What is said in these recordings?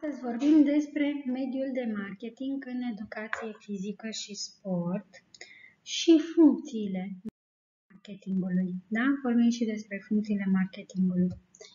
Astăzi vorbim despre mediul de marketing în educație fizică și sport și funcțiile marketingului. Da? Vorbim și despre funcțiile marketingului.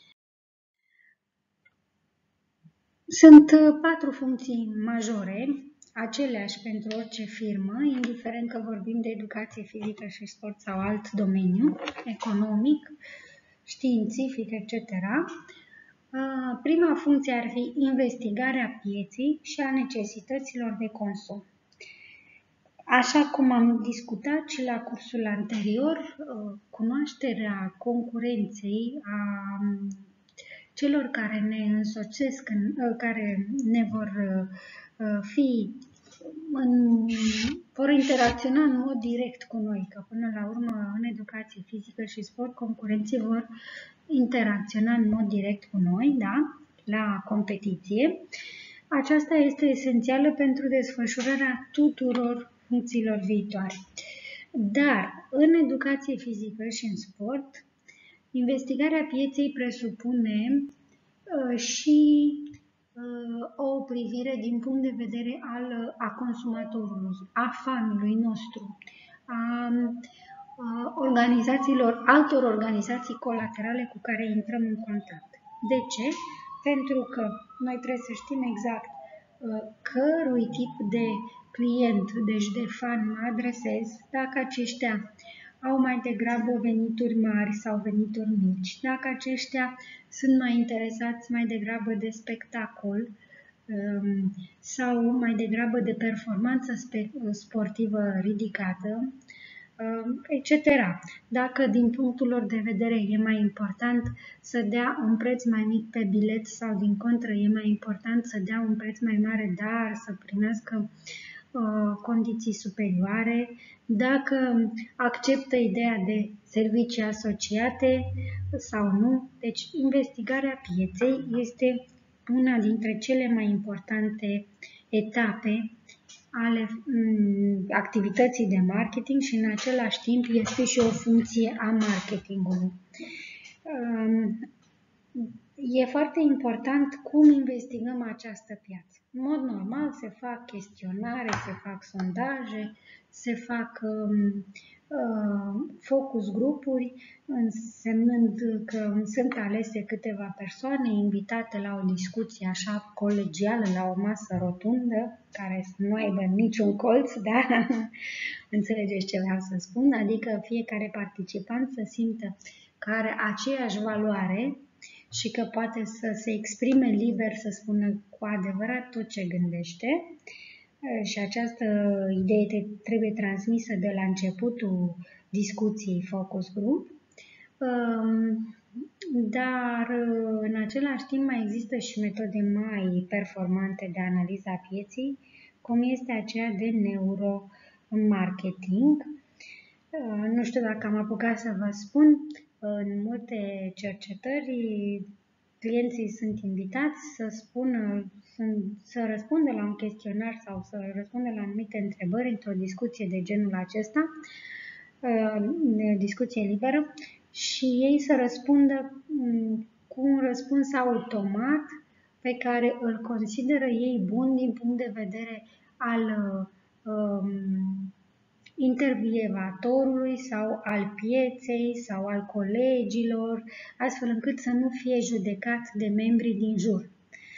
Sunt 4 funcții majore, aceleași pentru orice firmă, indiferent că vorbim de educație fizică și sport sau alt domeniu, economic, științific, etc. Prima funcție ar fi investigarea pieței și a necesităților de consum. Așa cum am discutat și la cursul anterior, cunoașterea concurenței, a celor care ne însoțesc, care ne vor interacționa în mod direct cu noi, că până la urmă în educație fizică și sport concurenții vor interacționa în mod direct cu noi, da? La competiție. Aceasta este esențială pentru desfășurarea tuturor funcțiilor viitoare. Dar în educație fizică și în sport, investigarea pieței presupune și o privire din punct de vedere a consumatorului, a fanului nostru, a altor organizații colaterale cu care intrăm în contact. De ce? Pentru că noi trebuie să știm exact cărui tip de client, deci de fan, mă adresez, dacă aceștia au mai degrabă venituri mari sau venituri mici, dacă aceștia sunt mai interesați mai degrabă de spectacol sau mai degrabă de performanță sportivă ridicată, etc. Dacă din punctul lor de vedere e mai important să dea un preț mai mic pe bilet sau din contră e mai important să dea un preț mai mare, dar să primească condiții superioare, dacă acceptă ideea de servicii asociate sau nu. Deci investigarea pieței este una dintre cele mai importante etape ale activității de marketing și în același timp este și o funcție a marketingului. E foarte important cum investigăm această piață. În mod normal se fac chestionare, se fac sondaje, se fac focus grupuri, însemnând că sunt alese câteva persoane invitate la o discuție așa colegială, la o masă rotundă, care să nu aibă niciun colț, da? Înțelegeți ce vreau să spun? Adică fiecare participant să simtă că are aceeași valoare și că poate să se exprime liber, să spună cu adevărat tot ce gândește. Și această idee trebuie transmisă de la începutul discuției focus group. Dar în același timp mai există și metode mai performante de analiza pieței, cum este aceea de neuromarketing. Nu știu dacă am apucat să vă spun, în multe cercetări clienții sunt invitați să răspundă la un chestionar sau să răspundă la anumite întrebări într-o discuție de genul acesta, discuție liberă, și ei să răspundă cu un răspuns automat pe care îl consideră ei bun din punct de vedere al intervievatorului sau al pieței sau al colegilor, astfel încât să nu fie judecat de membrii din jur.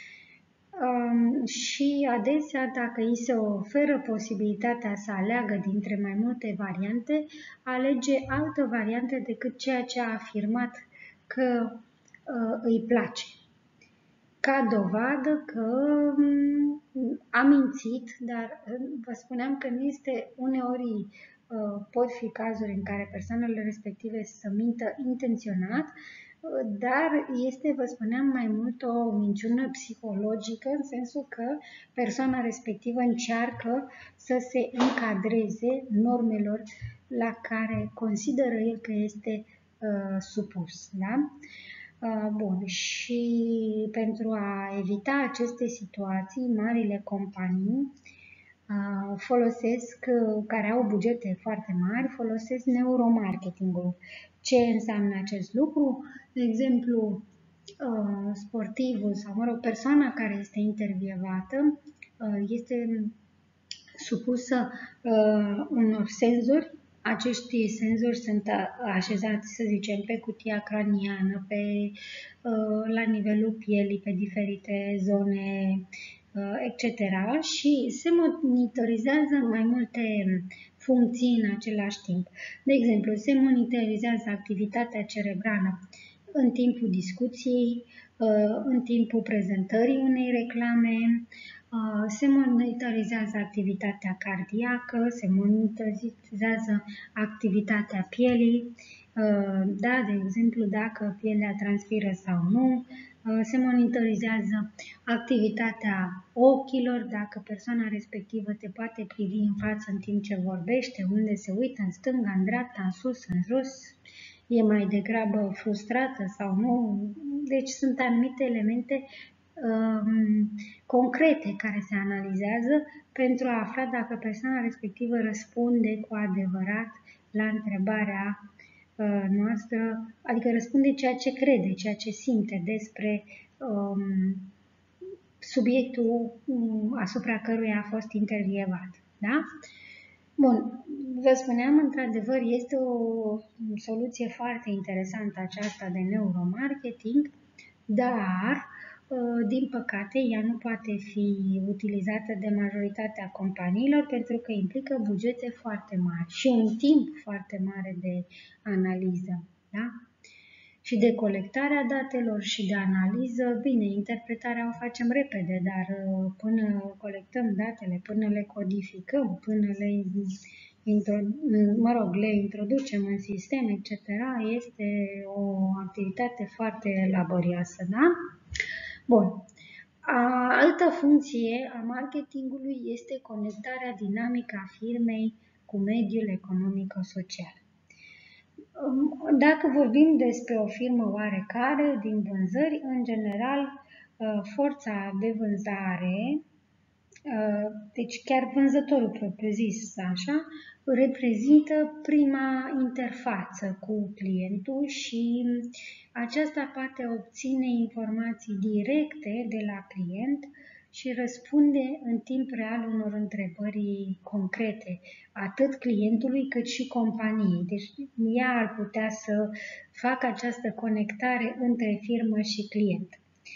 Și adesea, dacă îi se oferă posibilitatea să aleagă dintre mai multe variante, alege altă variantă decât ceea ce a afirmat că îi place. Ca dovadă că a mințit, dar vă spuneam că nu este uneori, pot fi cazuri în care persoanele respective să mintă intenționat, dar este, vă spuneam, mai mult o minciună psihologică, în sensul că persoana respectivă încearcă să se încadreze normelor la care consideră el că este supus. Da? Bun, și pentru a evita aceste situații, marile companii care au bugete foarte mari, folosesc neuromarketingul. Ce înseamnă acest lucru? De exemplu, sportivul sau, mă rog, persoana care este intervievată este supusă unor senzori. Acești senzori sunt așezați, să zicem, pe cutia craniană, la nivelul pielii, pe diferite zone, etc. Și se monitorizează mai multe funcții în același timp. De exemplu, se monitorizează activitatea cerebrală în timpul discuției, în timpul prezentării unei reclame, se monitorizează activitatea cardiacă, se monitorizează activitatea pielii, da, de exemplu, dacă pielea transpiră sau nu, se monitorizează activitatea ochilor, dacă persoana respectivă te poate privi în față în timp ce vorbește, unde se uită, în stânga, în dreapta, în sus, în jos, e mai degrabă frustrată sau nu. Deci sunt anumite elemente concrete care se analizează pentru a afla dacă persoana respectivă răspunde cu adevărat la întrebarea noastră, adică răspunde ceea ce crede, ceea ce simte despre subiectul asupra căruia a fost intervievat. Da? Bun, vă spuneam, într-adevăr, este o soluție foarte interesantă aceasta de neuromarketing, dar, din păcate, ea nu poate fi utilizată de majoritatea companiilor pentru că implică bugete foarte mari și un timp foarte mare de analiză. Da? Și de colectarea datelor și de analiză. Bine, interpretarea o facem repede, dar până colectăm datele, până le codificăm, până le introducem în sistem, etc., este o activitate foarte laborioasă, da? Bun. Altă funcție a marketingului este conectarea dinamică a firmei cu mediul economico-social. Dacă vorbim despre o firmă oarecare din vânzări, în general, forța de vânzare, deci chiar vânzătorul propriu-zis, așa, reprezintă prima interfață cu clientul și aceasta poate obține informații directe de la client și răspunde în timp real unor întrebări concrete, atât clientului cât și companiei. Deci ea ar putea să facă această conectare între firmă și client.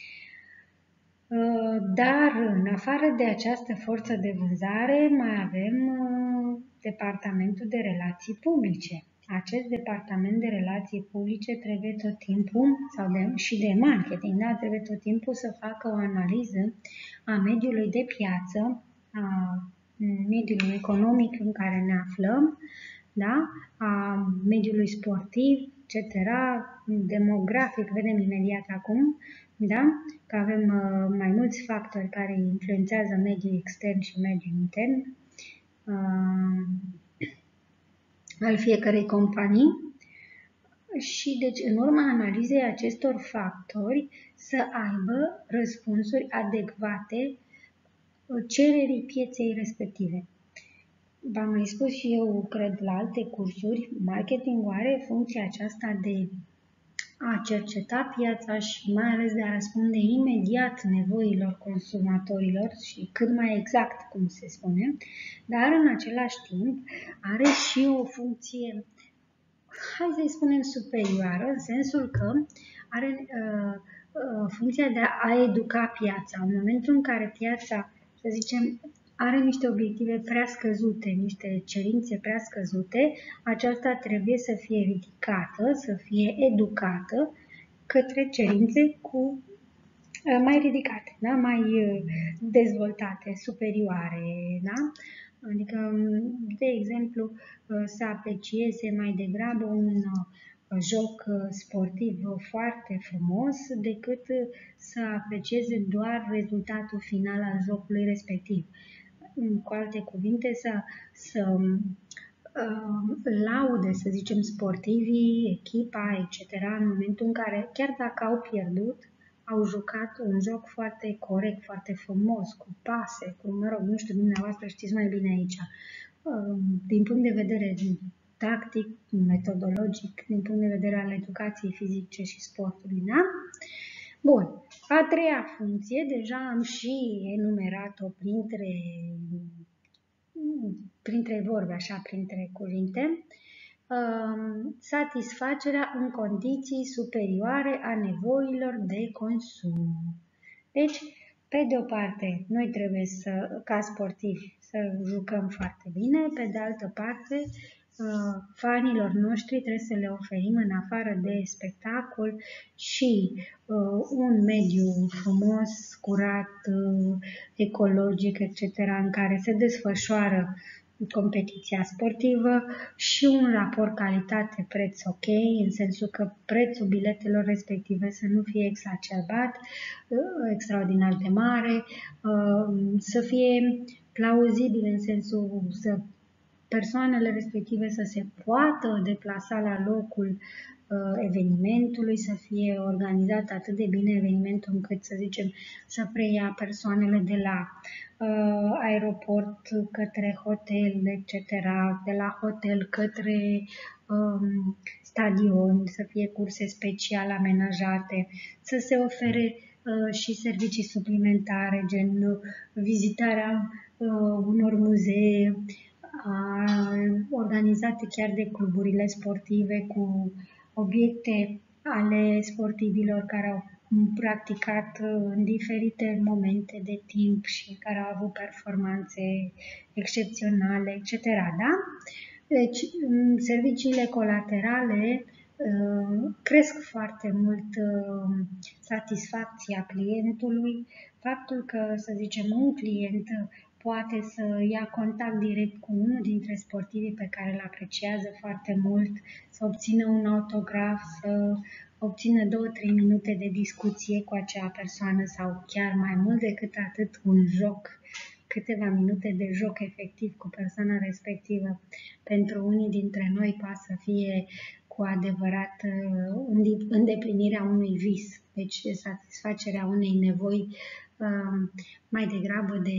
Dar în afară de această forță de vânzare mai avem departamentul de relații publice. Acest departament de relații publice trebuie tot timpul, și de marketing, da, trebuie tot timpul să facă o analiză a mediului de piață, a mediului economic în care ne aflăm, da, a mediului sportiv, etc., demografic, vedem imediat acum, da, că avem mai mulți factori care influențează mediul extern și mediul intern al fiecărei companii și deci în urma analizei acestor factori să aibă răspunsuri adecvate cererii pieței respective. V-am mai spus și eu, cred, la alte cursuri, marketingul are funcția aceasta de a cerceta piața și mai ales de a răspunde imediat nevoilor consumatorilor și cât mai exact, cum se spune, dar în același timp are și o funcție, hai să-i spunem, superioară, în sensul că are funcția de a educa piața. În momentul în care piața, să zicem, are niște obiective prea scăzute, niște cerințe prea scăzute, aceasta trebuie să fie ridicată, să fie educată către cerințe mai ridicate, da? Mai dezvoltate, superioare. Da? Adică, de exemplu, să aprecieze mai degrabă un joc sportiv foarte frumos decât să aprecieze doar rezultatul final al jocului respectiv. Cu alte cuvinte, să laude, să zicem, sportivii, echipa, etc., în momentul în care, chiar dacă au pierdut, au jucat un joc foarte corect, foarte frumos, cu pase, mă rog, nu știu, dumneavoastră știți mai bine aici, din punct de vedere tactic, metodologic, din punct de vedere al educației fizice și sportului, da? Bun. A treia funcție, deja am și enumerat-o printre vorbe, așa, printre cuvinte, satisfacerea în condiții superioare a nevoilor de consum. Deci, pe de o parte, noi trebuie ca sportivi, să jucăm foarte bine, pe de altă parte, fanilor noștri trebuie să le oferim, în afară de spectacol, și un mediu frumos, curat, ecologic, etc., în care se desfășoară competiția sportivă și un raport calitate-preț ok, în sensul că prețul biletelor respective să nu fie exacerbat, extraordinar de mare, să fie plauzibil în sensul să persoanele respective să se poată deplasa la locul evenimentului, să fie organizat atât de bine evenimentul încât, să zicem, să preia persoanele de la aeroport către hotel, etc., de la hotel către stadion, să fie curse special amenajate, să se ofere și servicii suplimentare, gen vizitarea unor muzee, organizate chiar de cluburile sportive cu obiecte ale sportivilor care au practicat în diferite momente de timp și care au avut performanțe excepționale, etc. Da? Deci, serviciile colaterale cresc foarte mult satisfacția clientului, faptul că, să zicem, un client poate să ia contact direct cu unul dintre sportivii pe care îl apreciază foarte mult, să obțină un autograf, să obțină 2-3 minute de discuție cu acea persoană sau chiar mai mult decât atât, un joc, câteva minute de joc efectiv cu persoana respectivă, pentru unii dintre noi poate să fie cu adevărat îndeplinirea unui vis, deci de satisfacerea unei nevoi mai degrabă de,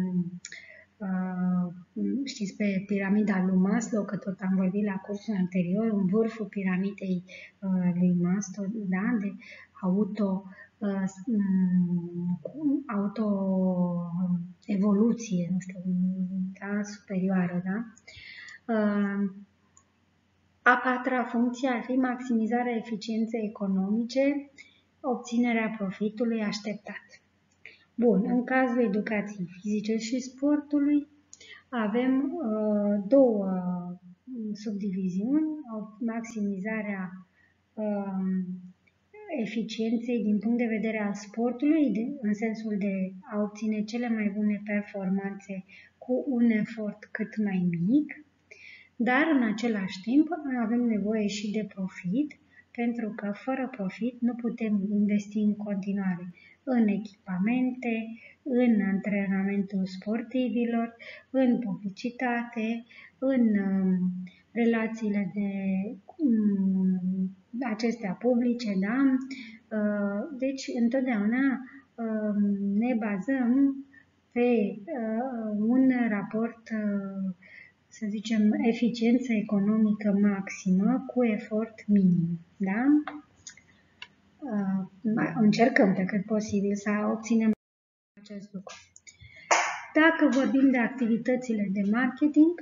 știți, pe piramida lui Maslow, că tot am vorbit la cursul anterior, în vârful piramidei lui Maslow, da, de auto-evoluție, nu știu, da, superioară, da? A patra funcție ar fi maximizarea eficienței economice, obținerea profitului așteptat. Bun, în cazul educației fizice și sportului avem două subdiviziuni, maximizarea eficienței din punct de vedere al sportului, în sensul de a obține cele mai bune performanțe cu un efort cât mai mic, dar în același timp avem nevoie și de profit, pentru că fără profit nu putem investi în continuare în echipamente, în antrenamentul sportivilor, în publicitate, în relațiile acestea publice, da? Deci, întotdeauna ne bazăm pe un raport, să zicem, eficiență economică maximă cu efort minim, da? Încercăm pe cât posibil să obținem acest lucru. Dacă vorbim de activitățile de marketing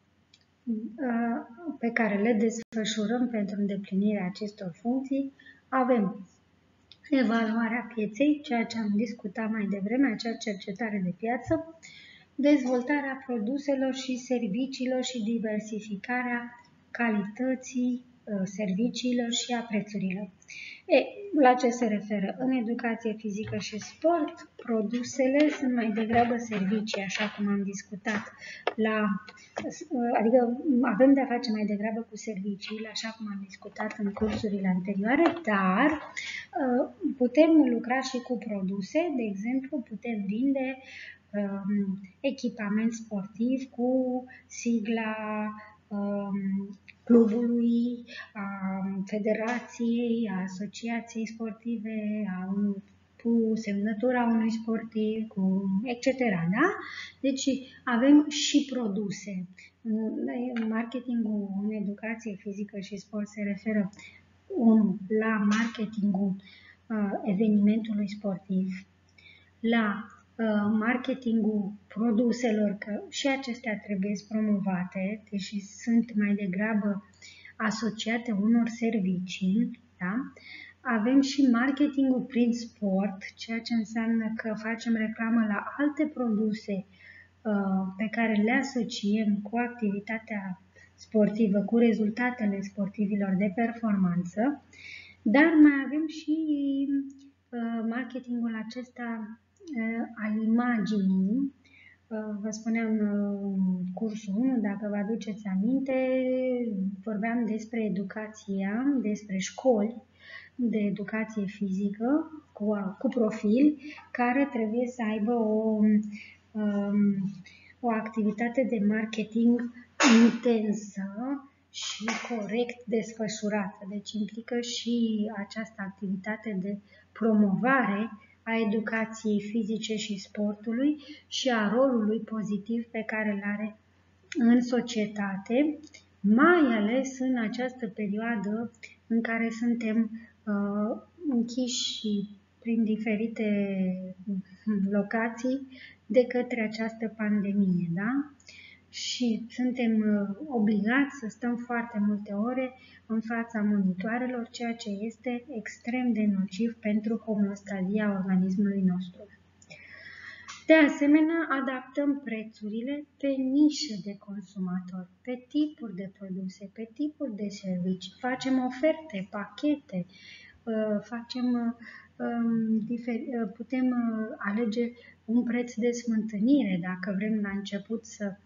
pe care le desfășurăm pentru îndeplinirea acestor funcții, avem evaluarea pieței, ceea ce am discutat mai devreme, acea cercetare de piață, dezvoltarea produselor și serviciilor și diversificarea calității serviciilor și a prețurilor. La ce se referă? În educație fizică și sport, produsele sunt mai degrabă servicii, așa cum am discutat, adică avem de-a face mai degrabă cu serviciile, așa cum am discutat în cursurile anterioare, dar putem lucra și cu produse, de exemplu, putem vinde echipament sportiv cu sigla clubului, a federației, a asociației sportive, cu semnătura unui sportiv, etc. Da? Deci avem și produse. Marketingul în educație fizică și sport se referă la marketingul evenimentului sportiv, la marketingul produselor, că și acestea trebuie promovate, deși sunt mai degrabă asociate unor servicii, da? Avem și marketingul prin sport, ceea ce înseamnă că facem reclamă la alte produse pe care le asociem cu activitatea sportivă, cu rezultatele sportivilor de performanță, dar mai avem și marketingul acesta al imaginii. Vă spuneam în cursul 1, dacă vă aduceți aminte, vorbeam despre educația, despre școli de educație fizică cu profil, care trebuie să aibă o activitate de marketing intensă și corect desfășurată. Deci implică și această activitate de promovare a educației fizice și sportului și a rolului pozitiv pe care îl are în societate, mai ales în această perioadă în care suntem închiși prin diferite locații de către această pandemie, da? Și suntem obligați să stăm foarte multe ore în fața monitoarelor, ceea ce este extrem de nociv pentru homeostazia organismului nostru. De asemenea, adaptăm prețurile pe nișe de consumatori, pe tipuri de produse, pe tipuri de servicii, facem oferte, pachete, putem alege un preț de smântânire dacă vrem la început să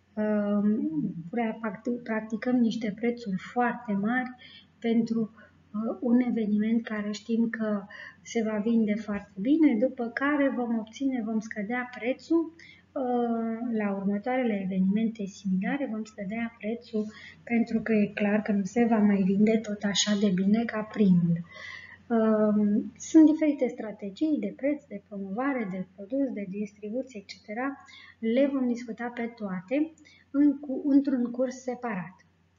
practicăm niște prețuri foarte mari pentru un eveniment care știm că se va vinde foarte bine, după care vom scădea prețul la următoarele evenimente similare, vom scădea prețul pentru că e clar că nu se va mai vinde tot așa de bine ca primul. Sunt diferite strategii de preț, de promovare, de produs, de distribuție, etc. Le vom discuta pe toate într-un curs separat.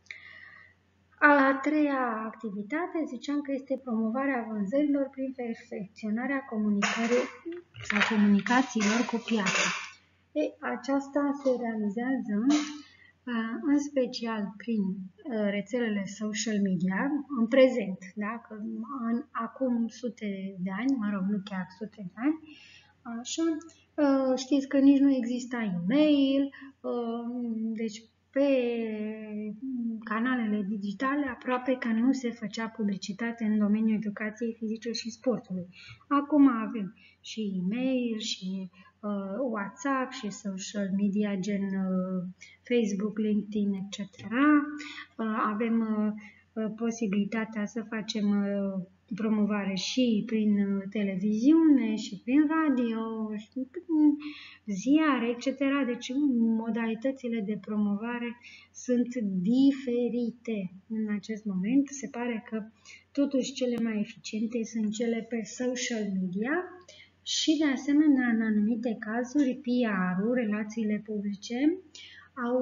A treia activitate, ziceam că este promovarea vânzărilor prin perfecționarea comunicațiilor cu piața. Aceasta se realizează în special prin rețelele social media, în prezent, da? Că acum sute de ani, mă rog, nu chiar sute de ani, așa, știți că nici nu exista e-mail, deci pe canalele digitale aproape că nu se făcea publicitate în domeniul educației fizice și sportului. Acum avem și e-mail, și WhatsApp, și social media gen Facebook, LinkedIn, etc. Avem posibilitatea să facem promovare și prin televiziune, și prin radio, și prin ziare, etc. Deci modalitățile de promovare sunt diferite în acest moment. Se pare că totuși cele mai eficiente sunt cele pe social media și, de asemenea, în anumite cazuri, PR-ul, relațiile publice, au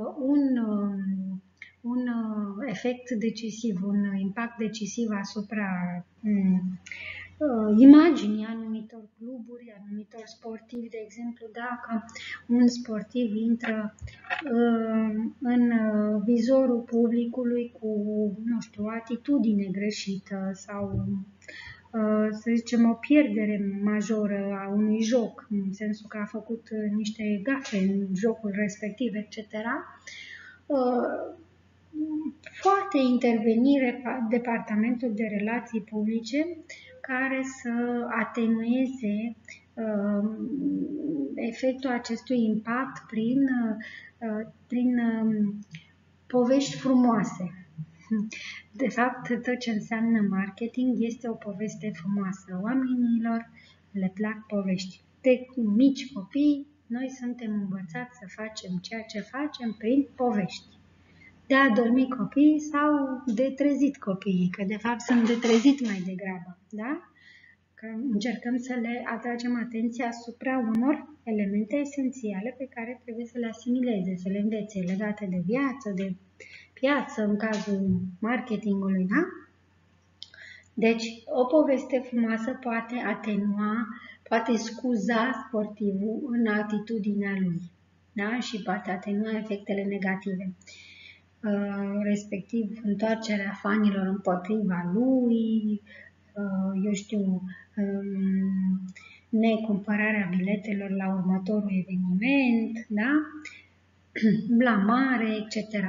un efect decisiv, un impact decisiv asupra imaginii anumitor cluburi, anumitor sportivi. De exemplu, dacă un sportiv intră în vizorul publicului cu, nu știu, o atitudine greșită sau, să zicem, o pierdere majoră a unui joc, în sensul că a făcut niște gafe în jocul respectiv, etc., poate interveni Departamentul de Relații Publice care să atenueze efectul acestui impact prin povești frumoase. De fapt, tot ce înseamnă marketing este o poveste frumoasă. Oamenilor le plac povești. De mici copii, noi suntem învățați să facem ceea ce facem prin povești. De a dormi copiii sau de trezit copiii, că de fapt sunt de trezit mai degrabă, da? Că încercăm să le atragem atenția asupra unor elemente esențiale pe care trebuie să le asimileze, să le învețe, legate de viață, de piață, în cazul marketingului, da? Deci, o poveste frumoasă poate atenua, poate scuza sportivul în atitudinea lui, da? Și poate atenua efectele negative, respectiv întoarcerea fanilor împotriva lui, eu știu, necumpărarea biletelor la următorul eveniment, da? Blamare, etc.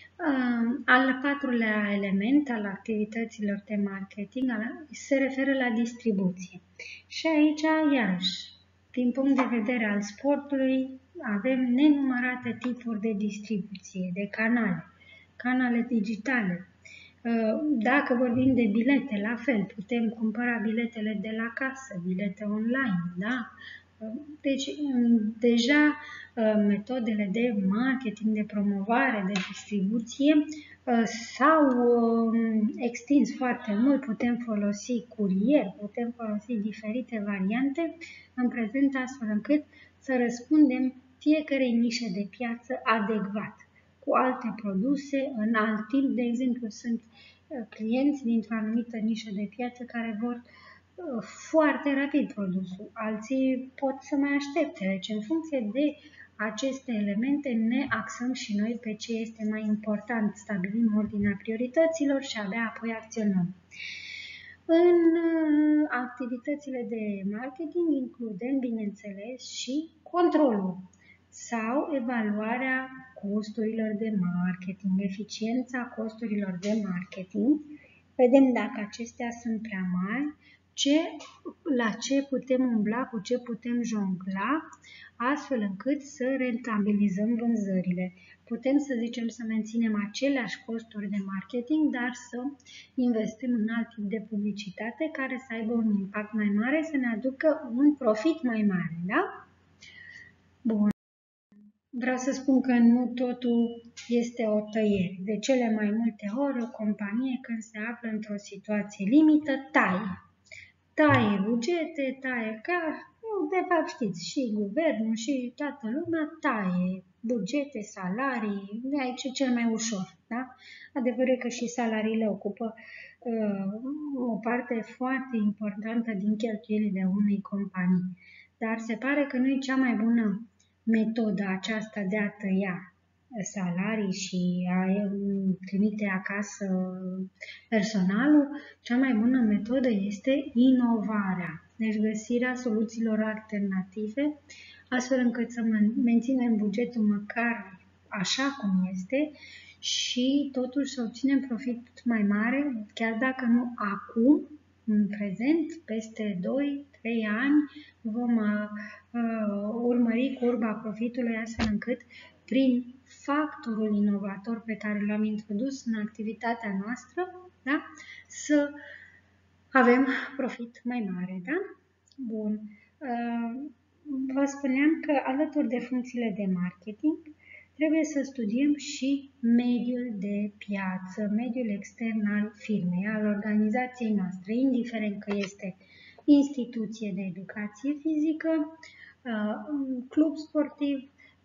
Al patrulea element al activităților de marketing se referă la distribuție. Și aici, iarăși, din punct de vedere al sportului, avem nenumărate tipuri de distribuție, de canale digitale. Dacă vorbim de bilete, la fel, putem cumpăra biletele de la casă, bilete online, da? Deci, deja metodele de marketing, de promovare, de distribuție s-au extins foarte mult. Putem folosi curier, putem folosi diferite variante în prezent, astfel încât să răspundem fiecarei nișe de piață adecvat, cu alte produse în alt timp. De exemplu, sunt clienți dintr-o anumită nișă de piață care vor foarte rapid produsul, alții pot să mai aștepte. Deci, în funcție de aceste elemente, ne axăm și noi pe ce este mai important, stabilim ordinea priorităților și abia apoi acționăm. În activitățile de marketing includem, bineînțeles, și controlul sau evaluarea costurilor de marketing, eficiența costurilor de marketing. Vedem dacă acestea sunt prea mari, la ce putem umbla, cu ce putem jongla, astfel încât să rentabilizăm vânzările. Putem să zicem să menținem aceleași costuri de marketing, dar să investim în alt tip de publicitate care să aibă un impact mai mare, să ne aducă un profit mai mare, da? Bun. Vreau să spun că nu totul este o tăiere. De cele mai multe ori, o companie, când se află într-o situație limită, taie bugete, taie de fapt știți, și guvernul și toată lumea taie bugete, salarii, aici e cel mai ușor, da? Adevărul e că și salariile ocupă o parte foarte importantă din cheltuielile unei companii, dar se pare că nu e cea mai bună metodă aceasta de a tăia salarii și a trimite acasă personalul. Cea mai bună metodă este inovarea, deci găsirea soluțiilor alternative, astfel încât să menținem bugetul măcar așa cum este și totuși să obținem profit mai mare, chiar dacă nu acum, în prezent, peste 2-3 ani, vom urmări curba profitului, astfel încât prin factorul inovator pe care l-am introdus în activitatea noastră, da? Să avem profit mai mare. Da? Bun. Vă spuneam că alături de funcțiile de marketing trebuie să studiem și mediul de piață, mediul extern al firmei, al organizației noastre, indiferent că este instituție de educație fizică, club sportiv,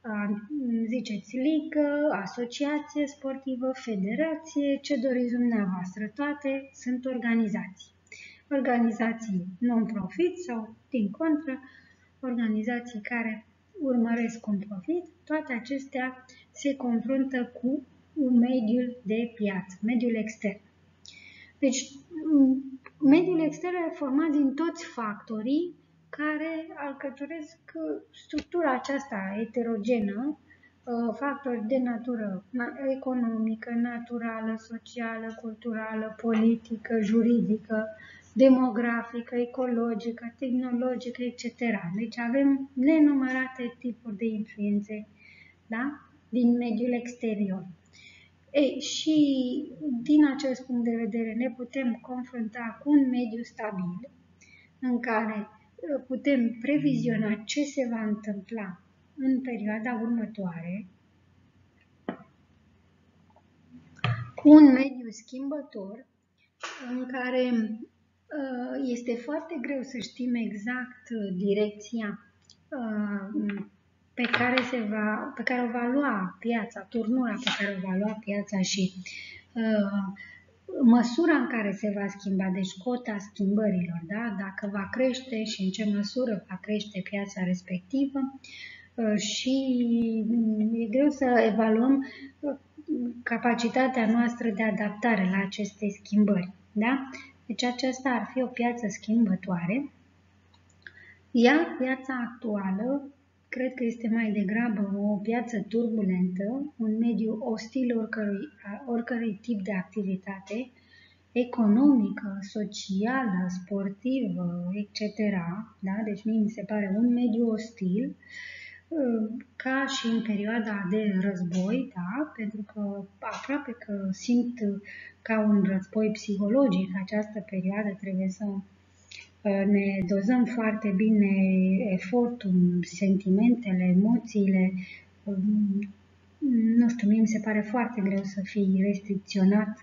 ziceți ligă, asociație sportivă, federație, ce doriți dumneavoastră, toate sunt organizații. Organizații non-profit sau, din contră, organizații care urmăresc un profit, toate acestea se confruntă cu un mediul de piață, mediul extern. Deci, mediul extern e format din toți factorii care alcătuiesc structura aceasta eterogenă, factori de natură economică, naturală, socială, culturală, politică, juridică, demografică, ecologică, tehnologică, etc. Deci avem nenumărate tipuri de influențe, da? Din mediul exterior. Și din acest punct de vedere ne putem confrunta cu un mediu stabil în care putem previziona ce se va întâmpla în perioada următoare, cu un mediu schimbător în care este foarte greu să știm exact direcția pe care o va lua piața, turnura pe care o va lua piața și măsura în care se va schimba, deci cota schimbărilor, da? Dacă va crește și în ce măsură va crește piața respectivă și e greu să evaluăm capacitatea noastră de adaptare la aceste schimbări. Da? Deci aceasta ar fi o piață schimbătoare, iar piața actuală cred că este mai degrabă o piață turbulentă, un mediu ostil oricărui tip de activitate, economică, socială, sportivă, etc. Da? Deci mie mi se pare un mediu ostil, ca și în perioada de război, da? Pentru că aproape că simt ca un război psihologic această perioadă, trebuie să ne dozăm foarte bine efortul, sentimentele, emoțiile. Nu știu, mie mi se pare foarte greu să fii restricționat,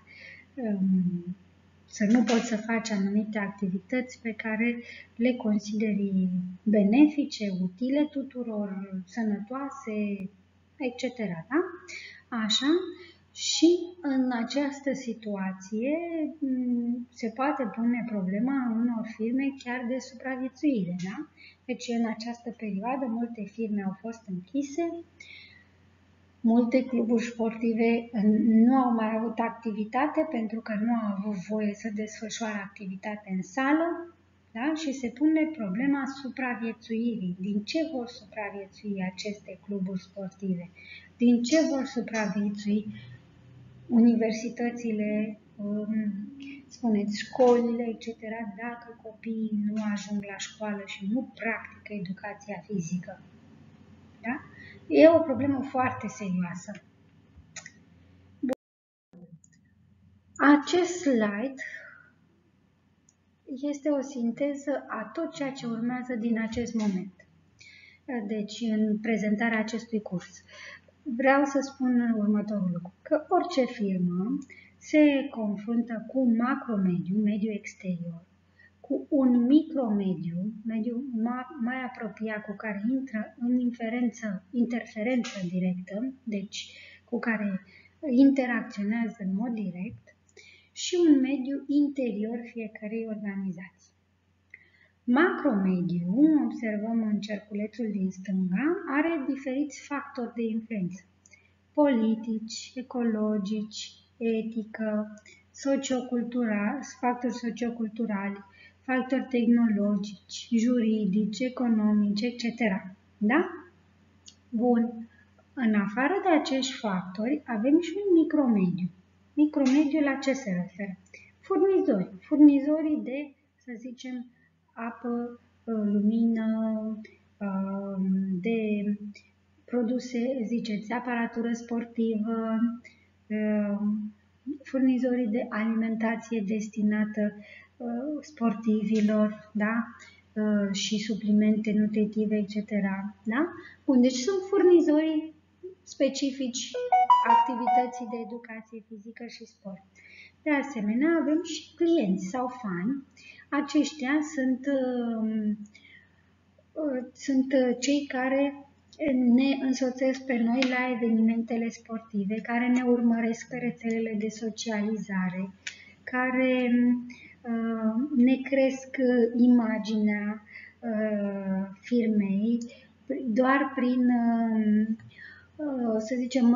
să nu poți să faci anumite activități pe care le consideri benefice, utile tuturor, sănătoase, etc. Da? Așa? Și în această situație se poate pune problema unor firme chiar de supraviețuire. Da? Deci în această perioadă multe firme au fost închise, multe cluburi sportive nu au mai avut activitate pentru că nu au avut voie să desfășoare activitate în sală, da? Și se pune problema supraviețuirii. Din ce vor supraviețui aceste cluburi sportive? Din ce vor supraviețui universitățile, spuneți, școlile, etc., dacă copiii nu ajung la școală și nu practică educația fizică? Da? E o problemă foarte serioasă. Bun. Acest slide este o sinteză a tot ceea ce urmează din acest moment. Deci, în prezentarea acestui curs, vreau să spun următorul lucru, că orice firmă se confruntă cu un macromediu, mediu exterior, cu un micromediu, mediu mai apropiat, cu care intră în interferență directă, deci cu care interacționează în mod direct, și un mediu interior fiecărei organizații. Macromediu, observăm în cerculețul din stânga, are diferiți factori de influență: politici, ecologici, etică, factori socioculturali, factori tehnologici, juridici, economici, etc. Da? Bun. În afară de acești factori, avem și un micromediu. Micromediul la ce se referă? Furnizorii de, să zicem, apă, lumină, de produse, ziceți, aparatură sportivă, furnizorii de alimentație destinată sportivilor, da? Și suplimente nutritive, etc. Da? Bun, deci sunt furnizorii specifici activității de educație fizică și sport. De asemenea, avem și clienți sau fani. Aceștia sunt cei care ne însoțesc pe noi la evenimentele sportive, care ne urmăresc pe rețelele de socializare, care ne cresc imaginea firmei doar prin, să zicem,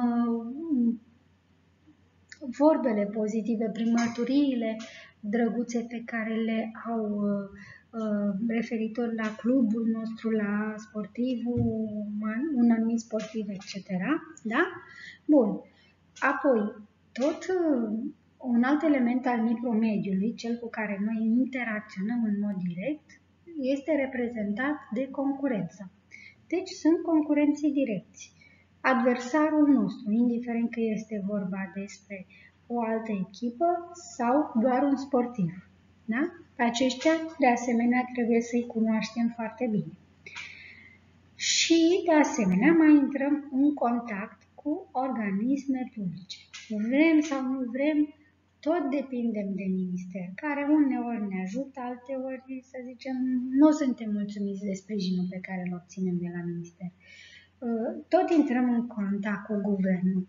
vorbele pozitive, prin mărturiile drăguțe pe care le au referitor la clubul nostru, la sportivul, un anumit sportiv, etc. Da? Bun. Apoi, tot un alt element al micromediului, cel cu care noi interacționăm în mod direct, este reprezentat de concurență. Deci sunt concurenții direcți. Adversarul nostru, indiferent că este vorba despre o altă echipă sau doar un sportiv. Da? Pe aceștia, de asemenea, trebuie să-i cunoaștem foarte bine. Și, de asemenea, mai intrăm în contact cu organisme publice. Vrem sau nu vrem, tot depindem de minister, care uneori ne ajută, alteori, să zicem, nu suntem mulțumiți de sprijinul pe care îl obținem de la minister. Tot intrăm în contact cu guvernul.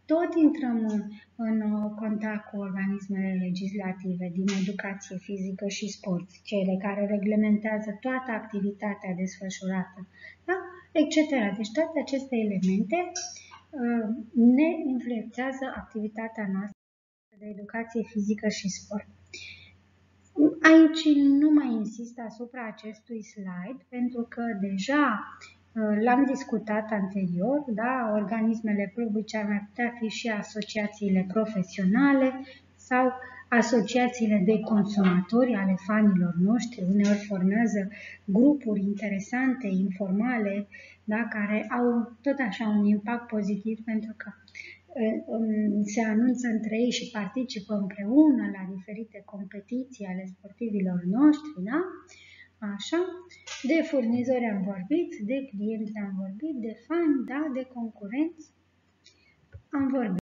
tot intrăm în contact cu organismele legislative din educație fizică și sport, cele care reglementează toată activitatea desfășurată, da? Etc. Deci toate aceste elemente ne influențează activitatea noastră de educație fizică și sport. Aici nu mai insist asupra acestui slide, pentru că deja l-am discutat anterior, da? Organismele publice ar mai putea fi și asociațiile profesionale sau asociațiile de consumatori ale fanilor noștri. Uneori formează grupuri interesante, informale, da? Care au tot așa un impact pozitiv pentru că se anunță între ei și participă împreună la diferite competiții ale sportivilor noștri, da? Așa, de furnizori am vorbit, de clienți am vorbit, de fani, da, de concurenți am vorbit.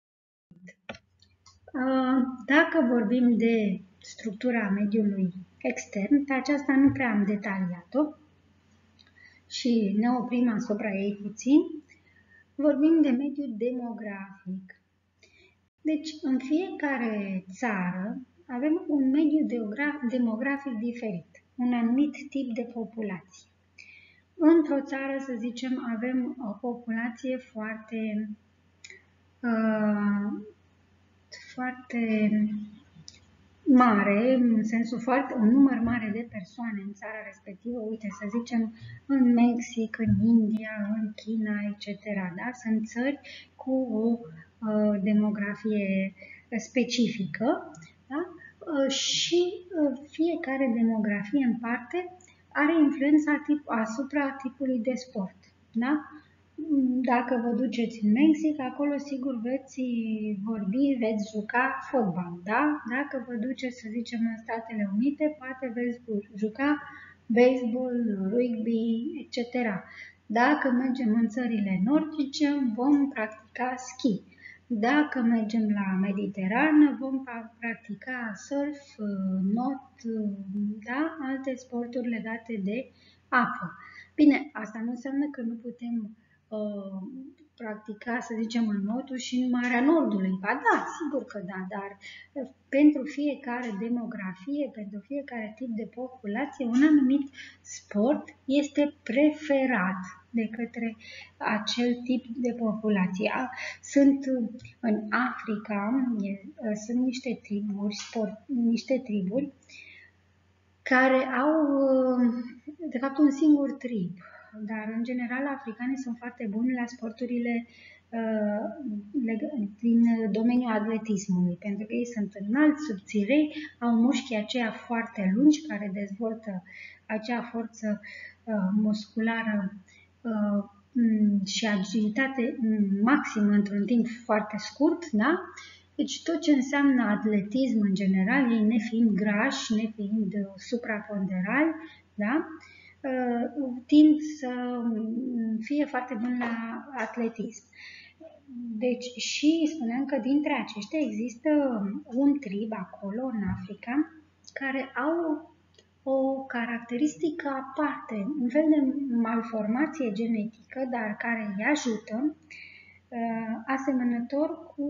Dacă vorbim de structura mediului extern, pe aceasta nu prea am detaliat-o și ne oprim asupra ei puțin, vorbim de mediul demografic. Deci, în fiecare țară avem un mediu demografic diferit, un anumit tip de populație. Într-o țară, să zicem, avem o populație foarte mare, în sensul un număr mare de persoane în țara respectivă, uite, să zicem, în Mexic, în India, în China, etc. Da? Sunt țări cu o demografie specifică, da? Și fiecare demografie în parte are influența asupra tipului de sport. Da? Dacă vă duceți în Mexic, acolo sigur veți vorbi, veți juca fotbal, da? Dacă vă duceți, să zicem, în Statele Unite, poate veți juca baseball, rugby, etc. Dacă mergem în țările nordice, vom practica schi. Dacă mergem la Mediterană, vom practica surf, not, da? Alte sporturi legate de apă. Bine, asta nu înseamnă că nu putem practica, să zicem, în notul și în Marea Nordului. Ba da, sigur că da, dar pentru fiecare demografie, pentru fiecare tip de populație, un anumit sport este preferat de către acel tip de populație. Sunt în Africa, sunt niște triburi care au, de fapt, un singur trib. Dar, în general, africanii sunt foarte buni la sporturile din domeniul atletismului, pentru că ei sunt înalți, subțirei, au mușchii aceia foarte lungi care dezvoltă acea forță musculară și agilitate maximă într-un timp foarte scurt, da? Deci tot ce înseamnă atletism în general, ei nefiind grași, nefiind supraponderali, da? Tind să fie foarte buni la atletism. Deci și spuneam că dintre aceștia există un trib acolo în Africa care au o caracteristică aparte, un fel de malformație genetică, dar care îi ajută, asemănător cu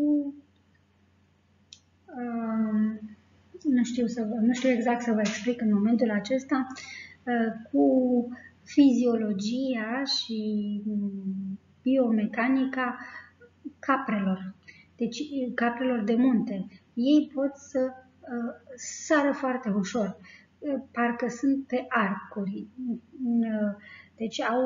nu știu exact să vă explic în momentul acesta, cu fiziologia și biomecanica caprelor, deci caprelor de munte. Ei pot să sară foarte ușor, parcă sunt pe arcuri, deci au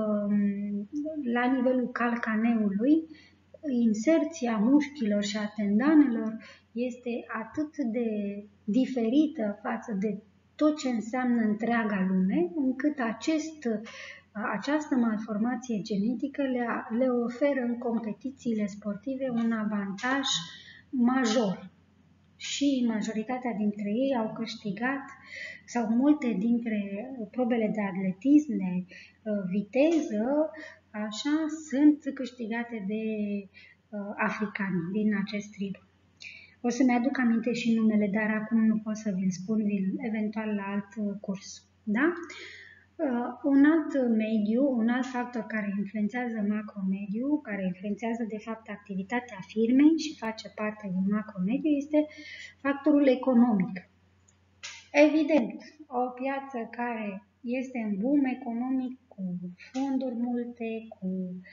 la nivelul calcaneului inserția mușchilor și a tendanelor este atât de diferită față de tot ce înseamnă întreaga lume, încât această malformație genetică le oferă în competițiile sportive un avantaj major. Și majoritatea dintre ei au câștigat, sau multe dintre probele de atletism, de viteză, așa, sunt câștigate de africani din acest trib. O să-mi aduc aminte și numele, dar acum nu pot să vi-l spun, eventual la alt curs. Da? Un alt mediu, un alt factor care influențează macromediul, care influențează de fapt activitatea firmei și face parte din macromediu, este factorul economic. Evident, o piață care este în boom economic, cu fonduri multe, cu,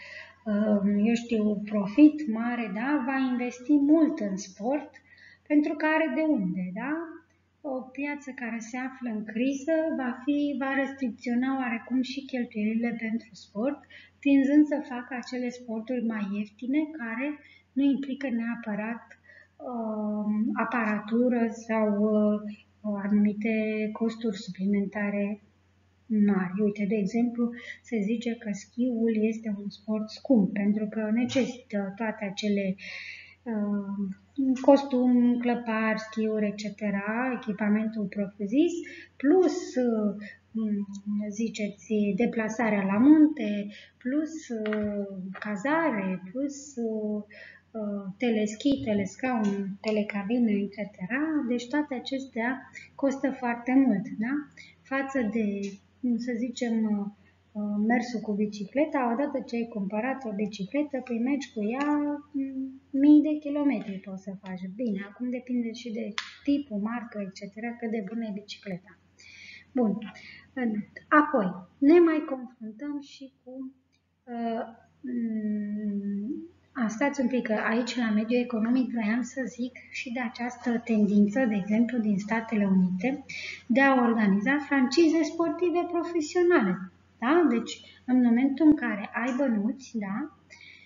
profit mare, da, va investi mult în sport, pentru că are de unde, da? O piață care se află în criză va restricționa oarecum și cheltuielile pentru sport, tinzând să facă acele sporturi mai ieftine, care nu implică neapărat aparatură sau anumite costuri suplimentare mari. Uite, de exemplu, se zice că schiul este un sport scump, pentru că necesită toate acele costum, clăpari, schiuri, etc., echipamentul propriu-zis, plus, ziceți, deplasarea la munte, plus cazare, plus teleschi, telescaun, telecabine, etc. Deci toate acestea costă foarte mult, da? Față de, să zicem, mersul cu bicicleta, odată ce ai cumpărat o bicicletă, păi mergi cu ea mii de kilometri poți să faci. Bine, acum depinde și de tipul, marcă, etc., cât de bună e bicicleta. Bun. Apoi, ne mai confruntăm și cu stați un pic, că aici la mediul economic voiam să zic și de această tendință, de exemplu, din Statele Unite, de a organiza francize sportive profesionale. Da? Deci, în momentul în care ai bănuți, da?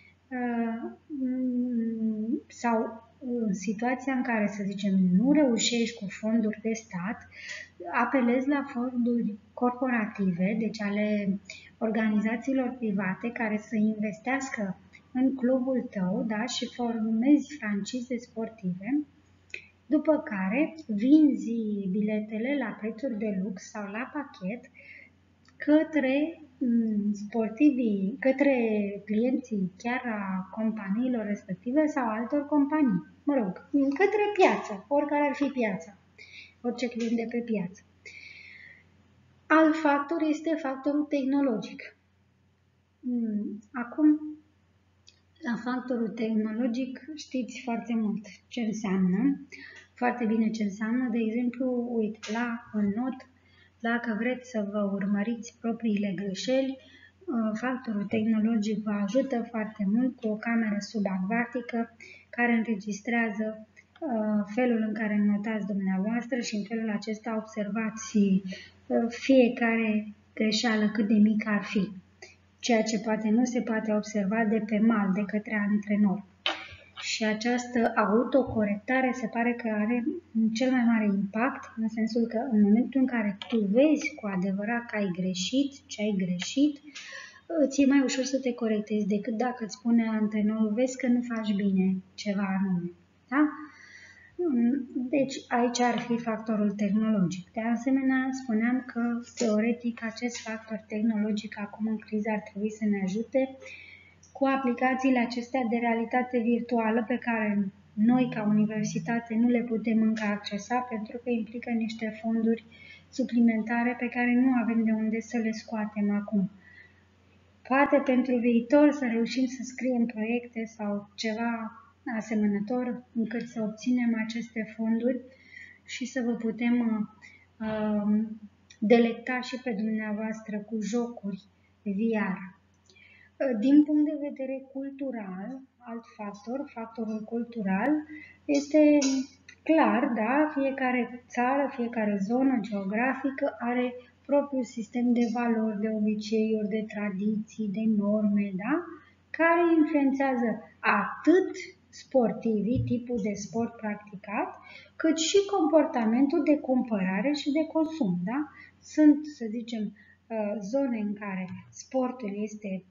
Sau în situația în care, să zicem, nu reușești cu fonduri de stat, apelezi la fonduri corporative, deci ale organizațiilor private care să investească în clubul tău, da? Și formezi francize sportive, după care vinzi biletele la prețuri de lux sau la pachet către sportivii, către clienții chiar a companiilor respective sau altor companii. Mă rog, către piață, oricare ar fi piața, orice client de pe piață. Alt factor este factorul tehnologic. Acum, la factorul tehnologic știți foarte mult ce înseamnă, foarte bine ce înseamnă. De exemplu, uite, în not, dacă vreți să vă urmăriți propriile greșeli, factorul tehnologic vă ajută foarte mult cu o cameră subacvatică care înregistrează felul în care notați dumneavoastră și în felul acesta observați fiecare greșeală cât de mică ar fi, ceea ce poate nu se poate observa de pe mal de către antrenor. Și această autocorectare se pare că are cel mai mare impact, în sensul că în momentul în care tu vezi cu adevărat că ai greșit, ce ai greșit, ți-e mai ușor să te corectezi decât dacă îți spune antrenorul, vezi că nu faci bine ceva anume. Da? Deci aici ar fi factorul tehnologic. De asemenea, spuneam că teoretic acest factor tehnologic acum în criză ar trebui să ne ajute cu aplicațiile acestea de realitate virtuală pe care noi ca universitate nu le putem încă accesa pentru că implică niște fonduri suplimentare pe care nu avem de unde să le scoatem acum. Poate pentru viitor să reușim să scriem proiecte sau ceva asemănător încât să obținem aceste fonduri și să vă putem delecta și pe dumneavoastră cu jocuri VR. Din punct de vedere cultural, alt factor, factorul cultural, este clar, da, fiecare țară, fiecare zonă geografică are propriul sistem de valori, de obiceiuri, de tradiții, de norme, da, care influențează atât sportivii, tipul de sport practicat, cât și comportamentul de cumpărare și de consum, da? Sunt, să zicem, zone în care sportul este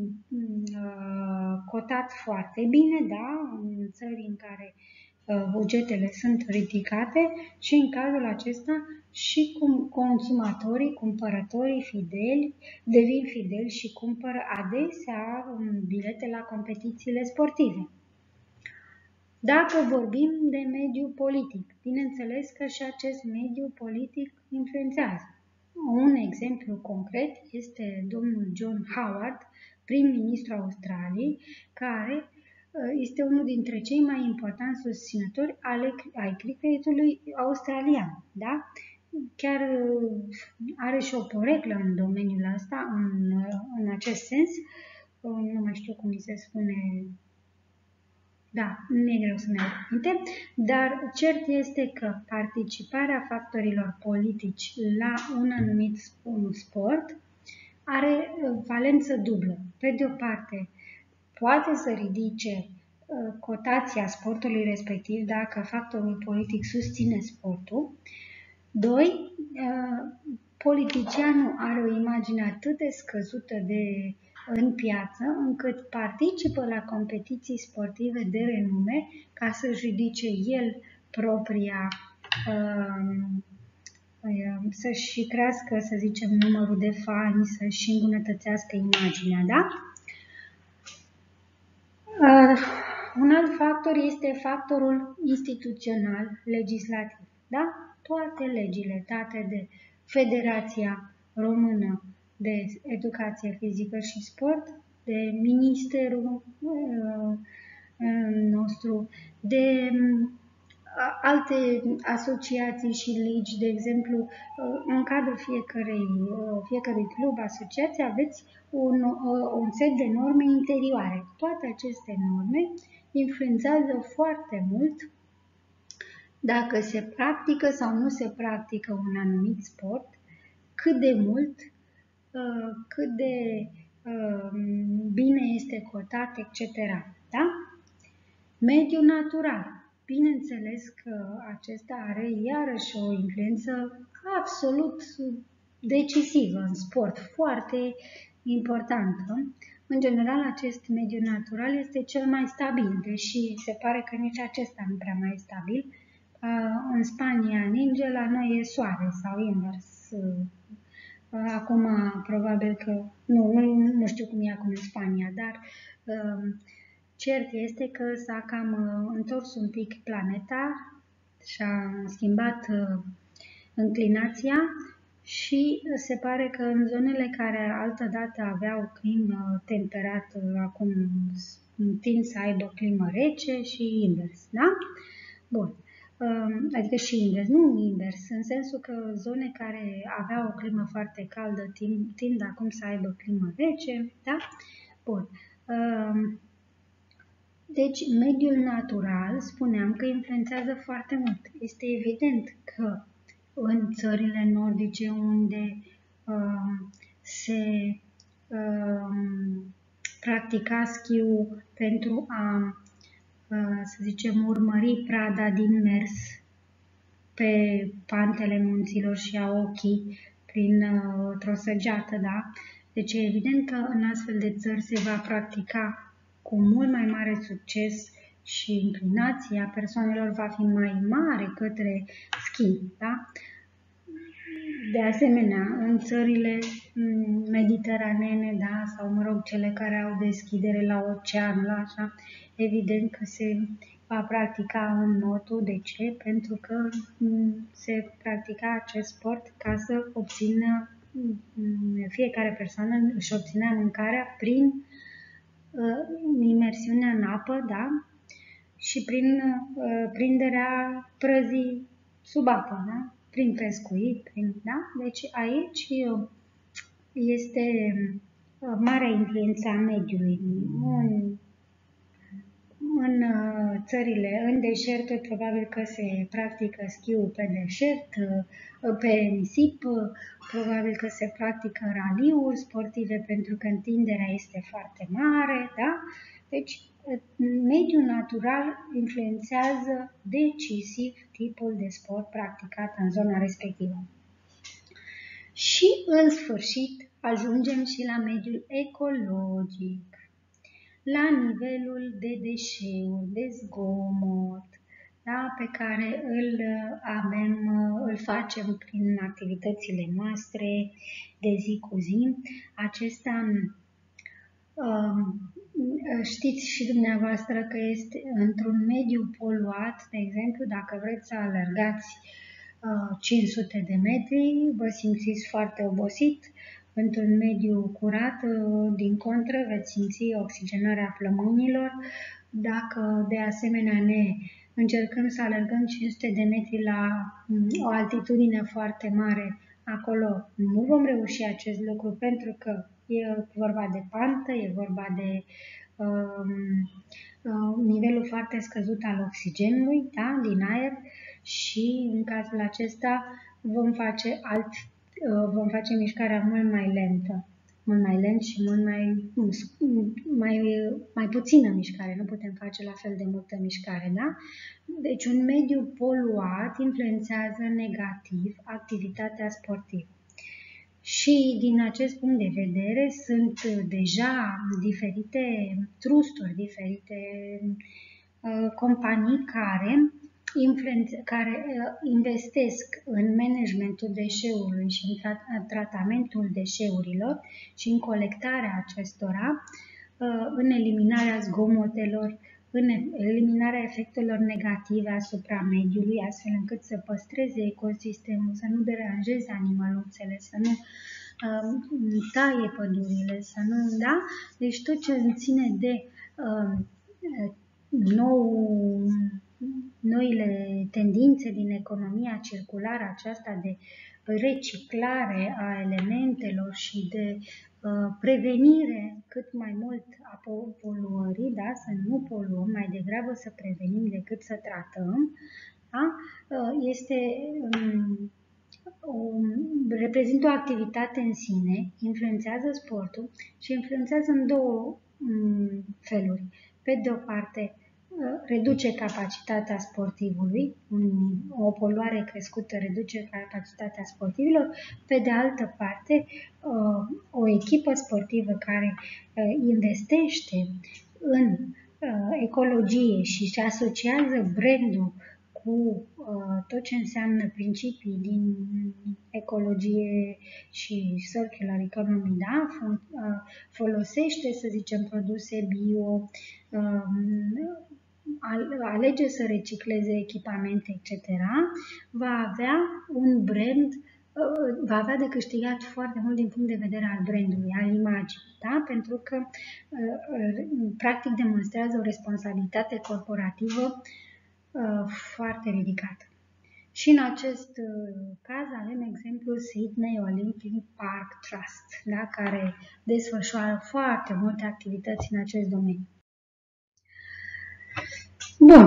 cotat foarte bine, da? În țări în care bugetele sunt ridicate și în cazul acesta și consumatorii, cumpărătorii fideli, devin fideli și cumpără adesea bilete la competițiile sportive. Dacă vorbim de mediul politic, bineînțeles că și acest mediu politic influențează. Un exemplu concret este domnul John Howard, prim-ministru Australiei, care este unul dintre cei mai importanți susținători ai cricketului australian. Da? Chiar are și o poreclă în domeniul ăsta, în acest sens. Nu mai știu cum se spune. Da, nu e greu să-mi iau aminte, dar cert este că participarea factorilor politici la un anumit sport are valență dublă. Pe de o parte, poate să ridice cotația sportului respectiv dacă factorul politic susține sportul. Doi, politicianul are o imagine atât de scăzută în piață, încât participă la competiții sportive de renume ca să-și ridice el propria, să-și crească, să zicem, numărul de fani, să-și îmbunătățească imaginea, da? Un alt factor este factorul instituțional, legislativ, da? Toate legile date de Federația Română de Educație Fizică și Sport, de Ministerul nostru, de alte asociații și legi, de exemplu, în cadrul fiecărui club, asociație, aveți un set de norme interioare. Toate aceste norme influențează foarte mult dacă se practică sau nu se practică un anumit sport, cât de mult, cât de bine este cotat, etc. Da? Mediul natural. Bineînțeles că acesta are iarăși o influență absolut decisivă în sport, foarte importantă. În general, acest mediu natural este cel mai stabil, deși se pare că nici acesta nu prea mai e stabil. În Spania ninge, la noi e soare sau invers. Acum, probabil că, nu știu cum e acum în Spania, dar cert este că s-a cam întors un pic planeta și-a schimbat înclinația și se pare că în zonele care altădată aveau climă temperat, acum tind să aibă climă rece și invers, da? Bun. Adică și invers, nu invers, în sensul că zone care aveau o climă foarte caldă tind acum să aibă climă rece, da? Bun. Deci, mediul natural, spuneam că influențează foarte mult. Este evident că în țările nordice unde se practica schiul pentru a, să zicem, urmări prada din mers pe pantele munților și a ochii printr-o săgeată, da? Deci e evident că în astfel de țări se va practica cu mult mai mare succes și inclinația persoanelor va fi mai mare către schi, da? De asemenea, în țările mediteranene, da, sau mă rog, cele care au deschidere la ocean, la așa, evident că se va practica în notul. De ce? Pentru că se practica acest sport ca să obțină, fiecare persoană își obținea mâncarea prin imersiunea în apă, da? Și prin prinderea prăzii sub apă, da? Prin pescuit, da? Deci aici este marea influență a mediului. În țările, în deșerturi, probabil că se practică schiul pe deșert, pe nisip, probabil că se practică raliuri sportive pentru că întinderea este foarte mare, da? Deci, mediul natural influențează decisiv tipul de sport practicat în zona respectivă. Și, în sfârșit, ajungem și la mediul ecologic, la nivelul de deșeuri, de zgomot, da, pe care îl facem prin activitățile noastre de zi cu zi. Acesta, știți și dumneavoastră că este într-un mediu poluat, de exemplu, dacă vreți să alergați 500 de metri, vă simțiți foarte obosit. Într-un mediu curat, din contră, veți simți oxigenarea plămânilor. Dacă de asemenea încercăm să alergăm 500 de metri la o altitudine foarte mare, acolo nu vom reuși acest lucru pentru că e vorba de pantă, e vorba de nivelul foarte scăzut al oxigenului, da, din aer, și în cazul acesta vom face mișcarea mult mai lentă, mult mai lent și mult mai puțină mișcare. Nu putem face la fel de multă mișcare, da? Deci un mediu poluat influențează negativ activitatea sportivă. Și din acest punct de vedere sunt deja diferite trusturi, diferite companii care investesc în managementul deșeului și în tratamentul deșeurilor și în colectarea acestora, în eliminarea zgomotelor, în eliminarea efectelor negative asupra mediului, astfel încât să păstreze ecosistemul, să nu deranjeze animăluțele, să nu taie pădurile, să nu, da? Deci tot ce ține de noile tendințe din economia circulară, aceasta de reciclare a elementelor și de prevenire cât mai mult a poluării, da? Să nu poluăm, mai degrabă să prevenim decât să tratăm, da? Reprezintă o activitate în sine, influențează sportul și influențează în două feluri. Pe de o parte, reduce capacitatea sportivului, o poluare crescută reduce capacitatea sportivilor, pe de altă parte, o echipă sportivă care investește în ecologie și asociază brandul cu tot ce înseamnă principii din ecologie și circular economy, da? Folosește, să zicem, produse bio, alege să recicleze echipamente, etc., va avea un brand, va avea de câștigat foarte mult din punct de vedere al brandului, al imaginii, da? Pentru că practic demonstrează o responsabilitate corporativă foarte ridicată. Și în acest caz avem exemplul Sydney Olympic Park Trust, da? Care desfășoară foarte multe activități în acest domeniu. Bun.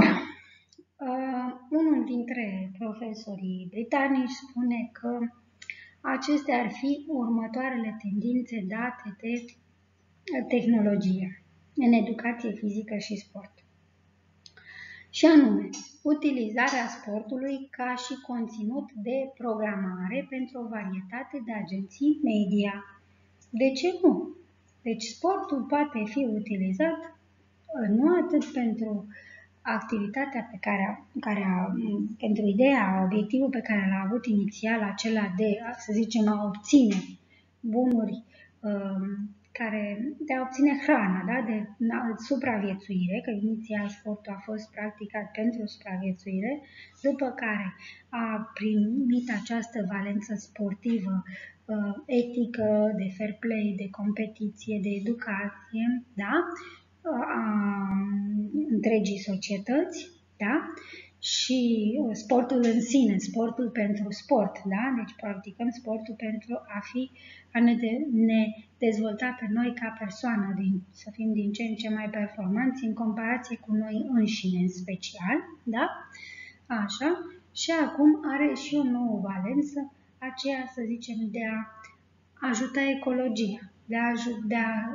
Unul dintre profesorii britanici spune că acestea ar fi următoarele tendințe date de tehnologie în educație fizică și sport. Și anume, utilizarea sportului ca și conținut de programare pentru o varietate de agenții media. De ce nu? Deci sportul poate fi utilizat nu atât pentru activitatea pentru ideea, obiectivul pe care l-a avut inițial, acela de, să zicem, a obține bunuri, de a obține hrana, da? De supraviețuire, că inițial sportul a fost practicat pentru supraviețuire, după care a primit această valență sportivă, etică, de fair play, de competiție, de educație, da? A întregii societăți, da? Și sportul în sine, sportul pentru sport, da? Deci practicăm sportul pentru a ne dezvolta pe noi ca persoană, să fim din ce în ce mai performanți în comparație cu noi înșine în special, da? Așa. Și acum are și o nouă valență, aceea, să zicem, de a ajuta ecologia, de a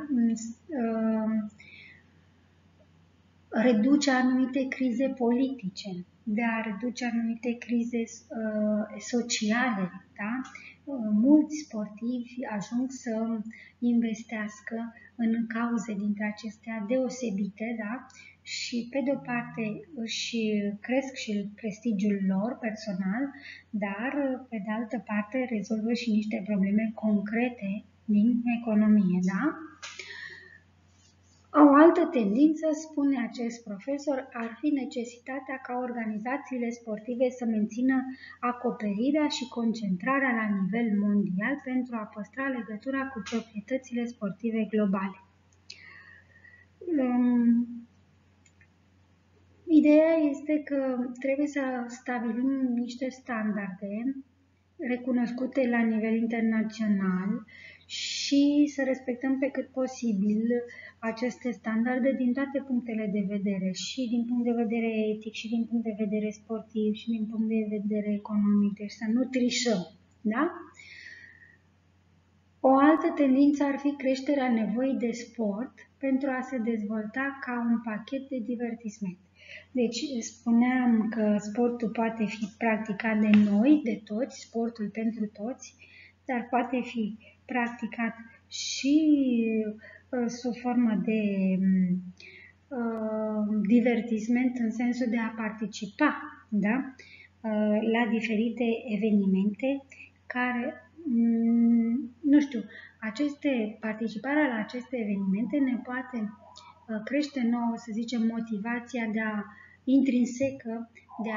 reduce anumite crize politice, de a reduce anumite crize sociale. Da? Mulți sportivi ajung să investească în cauze dintre acestea deosebite, da? Și pe de o parte își cresc și prestigiul lor personal, dar pe de altă parte rezolvă și niște probleme concrete din economie. Da? O altă tendință, spune acest profesor, ar fi necesitatea ca organizațiile sportive să mențină acoperirea și concentrarea la nivel mondial pentru a păstra legătura cu proprietățile sportive globale. Ideea este că trebuie să stabilim niște standarde recunoscute la nivel internațional și să respectăm pe cât posibil aceste standarde din toate punctele de vedere, și din punct de vedere etic, și din punct de vedere sportiv, și din punct de vedere economic, deci să nu trișăm, da? O altă tendință ar fi creșterea nevoii de sport pentru a se dezvolta ca un pachet de divertisment. Deci spuneam că sportul poate fi practicat de noi, de toți, sportul pentru toți, dar poate fi practicat și sub formă de divertisment în sensul de a participa, da? La diferite evenimente care, nu știu, participarea la aceste evenimente ne poate crește nouă, să zicem, motivația de a intrinsecă,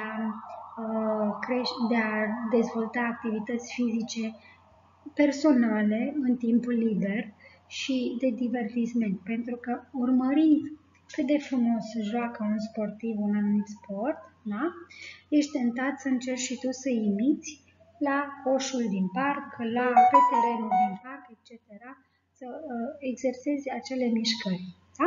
de a dezvolta activități fizice personale în timpul liber și de divertisment, pentru că urmărind cât de frumos se joacă un sportiv un anumit sport, da? Ești tentat să încerci și tu să imiți la coșul din parc, pe terenul din parc, etc., să exersezi acele mișcări. Da?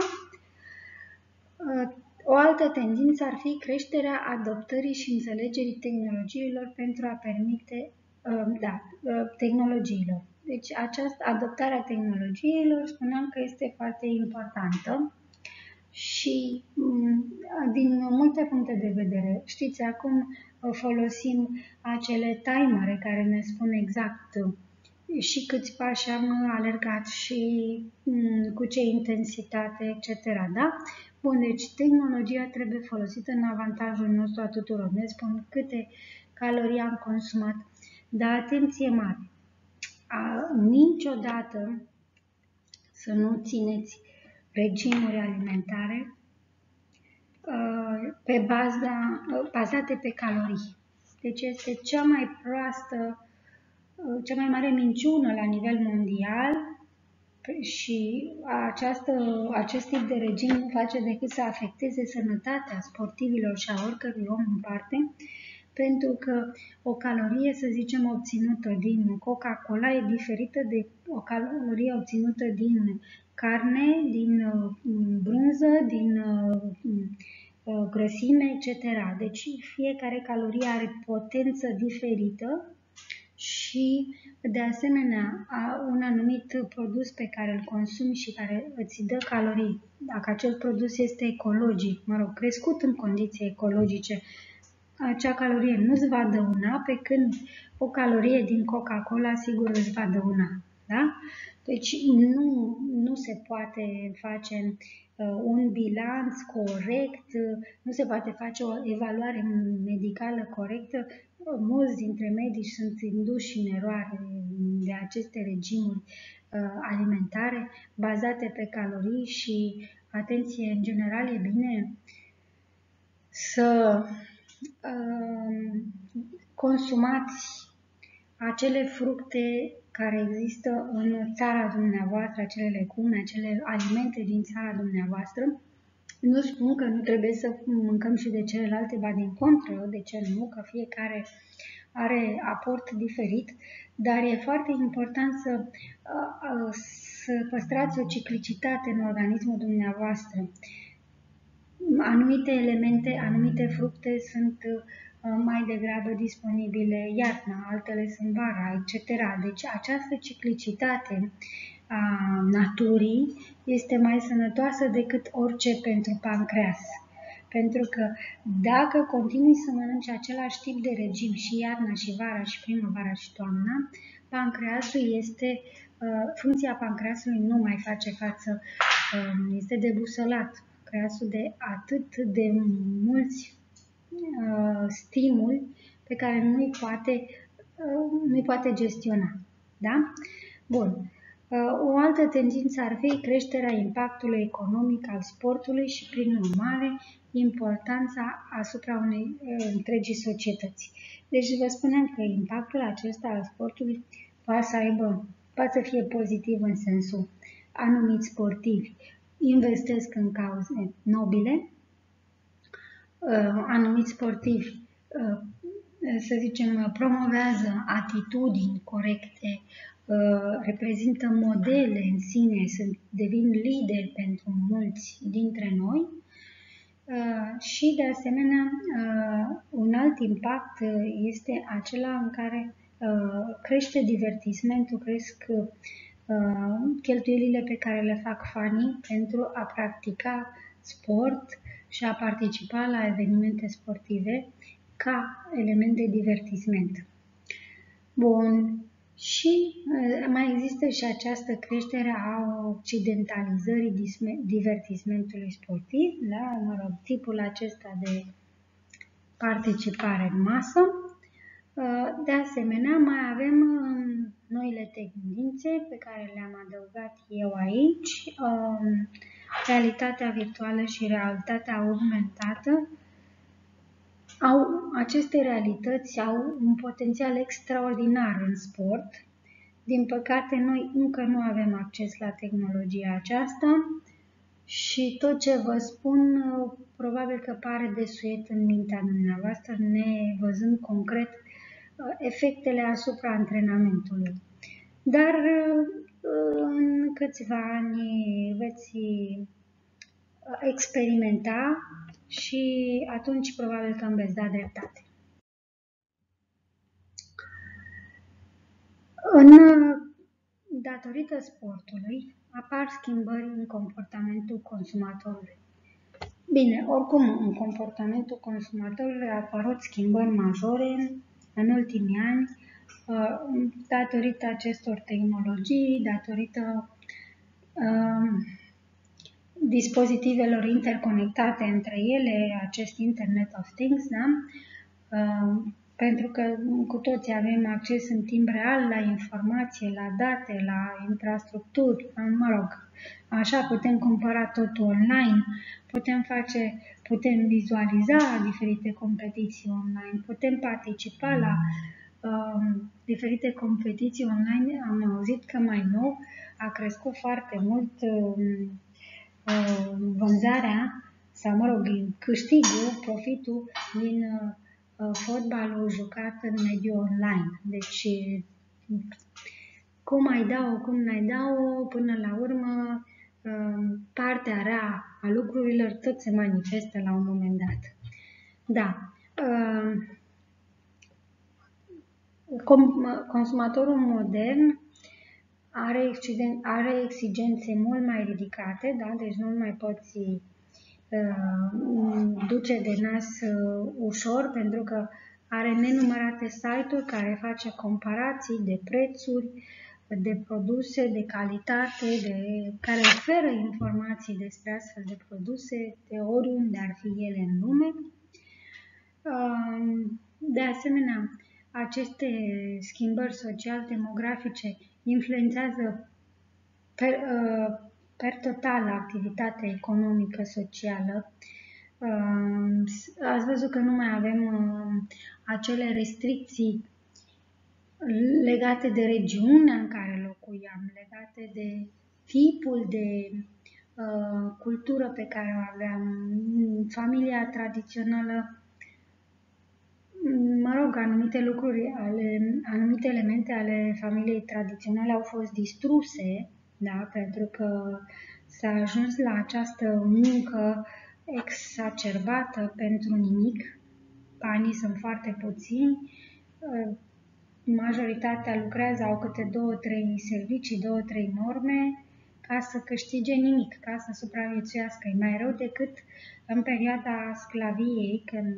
O altă tendință ar fi creșterea adoptării și înțelegerii tehnologiilor pentru a permite, tehnologiilor. Deci adoptarea tehnologiilor, spuneam că este foarte importantă și din multe puncte de vedere. Știți, acum folosim acele timere care ne spun exact și câți pași am alergat și cu ce intensitate, etc. Da? Bun, deci tehnologia trebuie folosită în avantajul nostru a tuturor. Ne spun câte calorii am consumat, dar atenție mare! Niciodată să nu țineți regimuri alimentare bazate pe calorii. Deci este cea mai proastă, cea mai mare minciună la nivel mondial și acest tip de regim nu face decât să afecteze sănătatea sportivilor și a oricărui om în parte, pentru că o calorie, să zicem, obținută din Coca-Cola e diferită de o calorie obținută din carne, din brânză, din grăsime, etc. Deci fiecare calorie are potență diferită și, de asemenea, un anumit produs pe care îl consumi și care îți dă calorii, dacă acel produs este ecologic, crescut în condiții ecologice, acea calorie nu îți va dăuna, pe când o calorie din Coca-Cola sigur îți va dăuna. Da? Deci nu se poate face un bilanț corect, nu se poate face o evaluare medicală corectă. Mulți dintre medici sunt induși în eroare de aceste regimuri alimentare bazate pe calorii și, atenție, în general e bine să consumați acele fructe care există în țara dumneavoastră, acele legume, acele alimente din țara dumneavoastră. Nu spun că nu trebuie să mâncăm și de celelalte, ba din contră, de ce nu, că fiecare are aport diferit, dar e foarte important să păstrați o ciclicitate în organismul dumneavoastră. Anumite elemente, anumite fructe sunt mai degrabă disponibile iarna, altele sunt vara, etc. Deci această ciclicitate a naturii este mai sănătoasă decât orice pentru pancreas. Pentru că dacă continui să mănânci același tip de regim și iarna, și vara, și primăvara, și toamna, funcția pancreasului nu mai face față, este debusolat. Pancreasul de atât de mulți stimuli pe care nu-i poate gestiona. Da? Bun. O altă tendință ar fi creșterea impactului economic al sportului și, prin urmare, importanța asupra unei întregi societăți. Deci vă spunem că impactul acesta al sportului poate să fie pozitiv în sensul anumiți sportivi investesc în cauze nobile, anumiți sportivi, să zicem, promovează atitudini corecte, reprezintă modele în sine, devin lideri pentru mulți dintre noi și, de asemenea, un alt impact este acela în care crește divertismentul, cresc cheltuielile pe care le fac fanii pentru a practica sport și a participa la evenimente sportive ca element de divertisment. Bun. Și mai există și această creștere a occidentalizării divertismentului sportiv, da? Mă rog, tipul acesta de participare în masă. De asemenea, mai avem noile tendințe pe care le-am adăugat eu aici, realitatea virtuală și realitatea augmentată. Aceste realități au un potențial extraordinar în sport. Din păcate, noi încă nu avem acces la tehnologia aceasta și tot ce vă spun probabil că pare desuet în mintea dumneavoastră, nevăzând concret efectele asupra antrenamentului. Dar în câțiva ani veți experimenta și atunci probabil că îmi veți da dreptate. Datorită sportului apar schimbări în comportamentul consumatorului. Bine, oricum în comportamentul consumatorului au apărut schimbări majore în ultimii ani datorită acestor tehnologii, datorită dispozitivelor interconectate între ele, acest Internet of Things, da? Pentru că cu toții avem acces în timp real la informație, la date, la infrastructuri, mă rog, așa putem cumpăra totul online, putem vizualiza diferite competiții online, putem participa la diferite competiții online. Am auzit că mai nou a crescut foarte mult vânzarea sau, mă rog, câștigul, profitul din fotbalul jucat în mediul online. Deci, cum ai dau, cum n-ai dau, până la urmă, partea rea a lucrurilor tot se manifestă la un moment dat. Da. Consumatorul modern are exigențe mult mai ridicate, da? Deci nu mai poți duce de nas ușor, pentru că are nenumărate site-uri care face comparații de prețuri, de produse, de calitate, care oferă informații despre astfel de produse, de oriunde ar fi ele în lume. De asemenea, aceste schimbări social-demografice influențează per total activitatea economică, socială. Ați văzut că nu mai avem acele restricții legate de regiunea în care locuiam, legate de tipul de cultură pe care o aveam, familia tradițională. Mă rog, anumite elemente ale familiei tradiționale au fost distruse, da, pentru că s-a ajuns la această muncă exacerbată pentru nimic. Banii sunt foarte puțini, majoritatea lucrează, au câte 2-3 servicii, 2-3 norme, ca să câștige nimic, ca să supraviețuiască. E mai rău decât în perioada sclaviei, când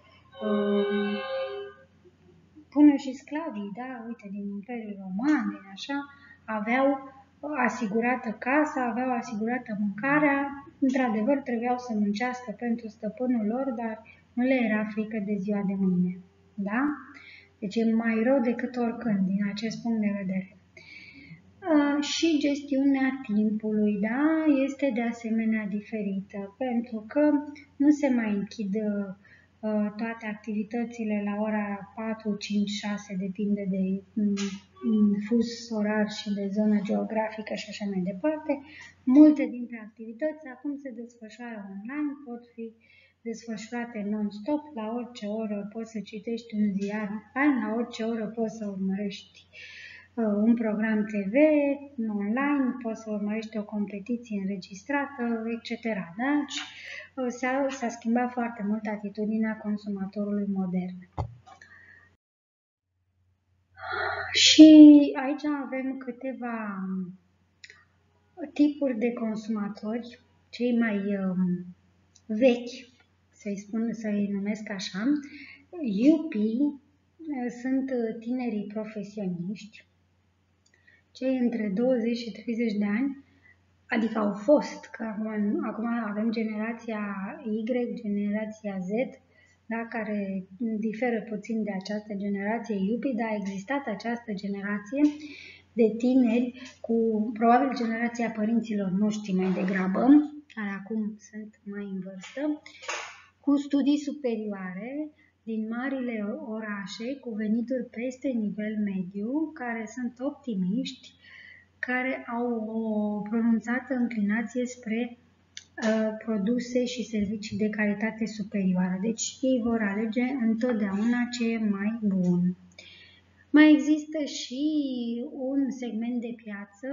până și sclavii, da, uite, din Imperiul Roman, așa, aveau asigurată casa, aveau asigurată mâncarea, într-adevăr trebuiau să muncească pentru stăpânul lor, dar nu le era frică de ziua de mâine, da? Deci e mai rău decât oricând, din acest punct de vedere. Și gestiunea timpului, da, este de asemenea diferită, pentru că nu se mai închid toate activitățile la ora 4, 5, 6, depinde de fus orar și de zonă geografică și așa mai departe. Multe dintre activități acum se desfășoară online, pot fi desfășurate non-stop, la orice oră poți să citești un ziar online, la orice oră poți să urmărești un program TV online, poți să urmărești o competiție înregistrată, etc. Deci s-a schimbat foarte mult atitudinea consumatorului modern. Și aici avem câteva tipuri de consumatori, cei mai vechi, să-i numesc așa. Yupii sunt tinerii profesioniști, cei între 20 și 30 de ani, adică au fost, că acum avem generația Y, generația Z, da, care diferă puțin de această generație Yuppie, dar a existat această generație de tineri, probabil generația părinților noștri mai degrabă, care acum sunt mai în vârstă, cu studii superioare din marile orașe, cu venituri peste nivel mediu, care sunt optimiști, care au o pronunțată înclinație spre produse și servicii de calitate superioară. Deci ei vor alege întotdeauna ce e mai bun. Mai există și un segment de piață,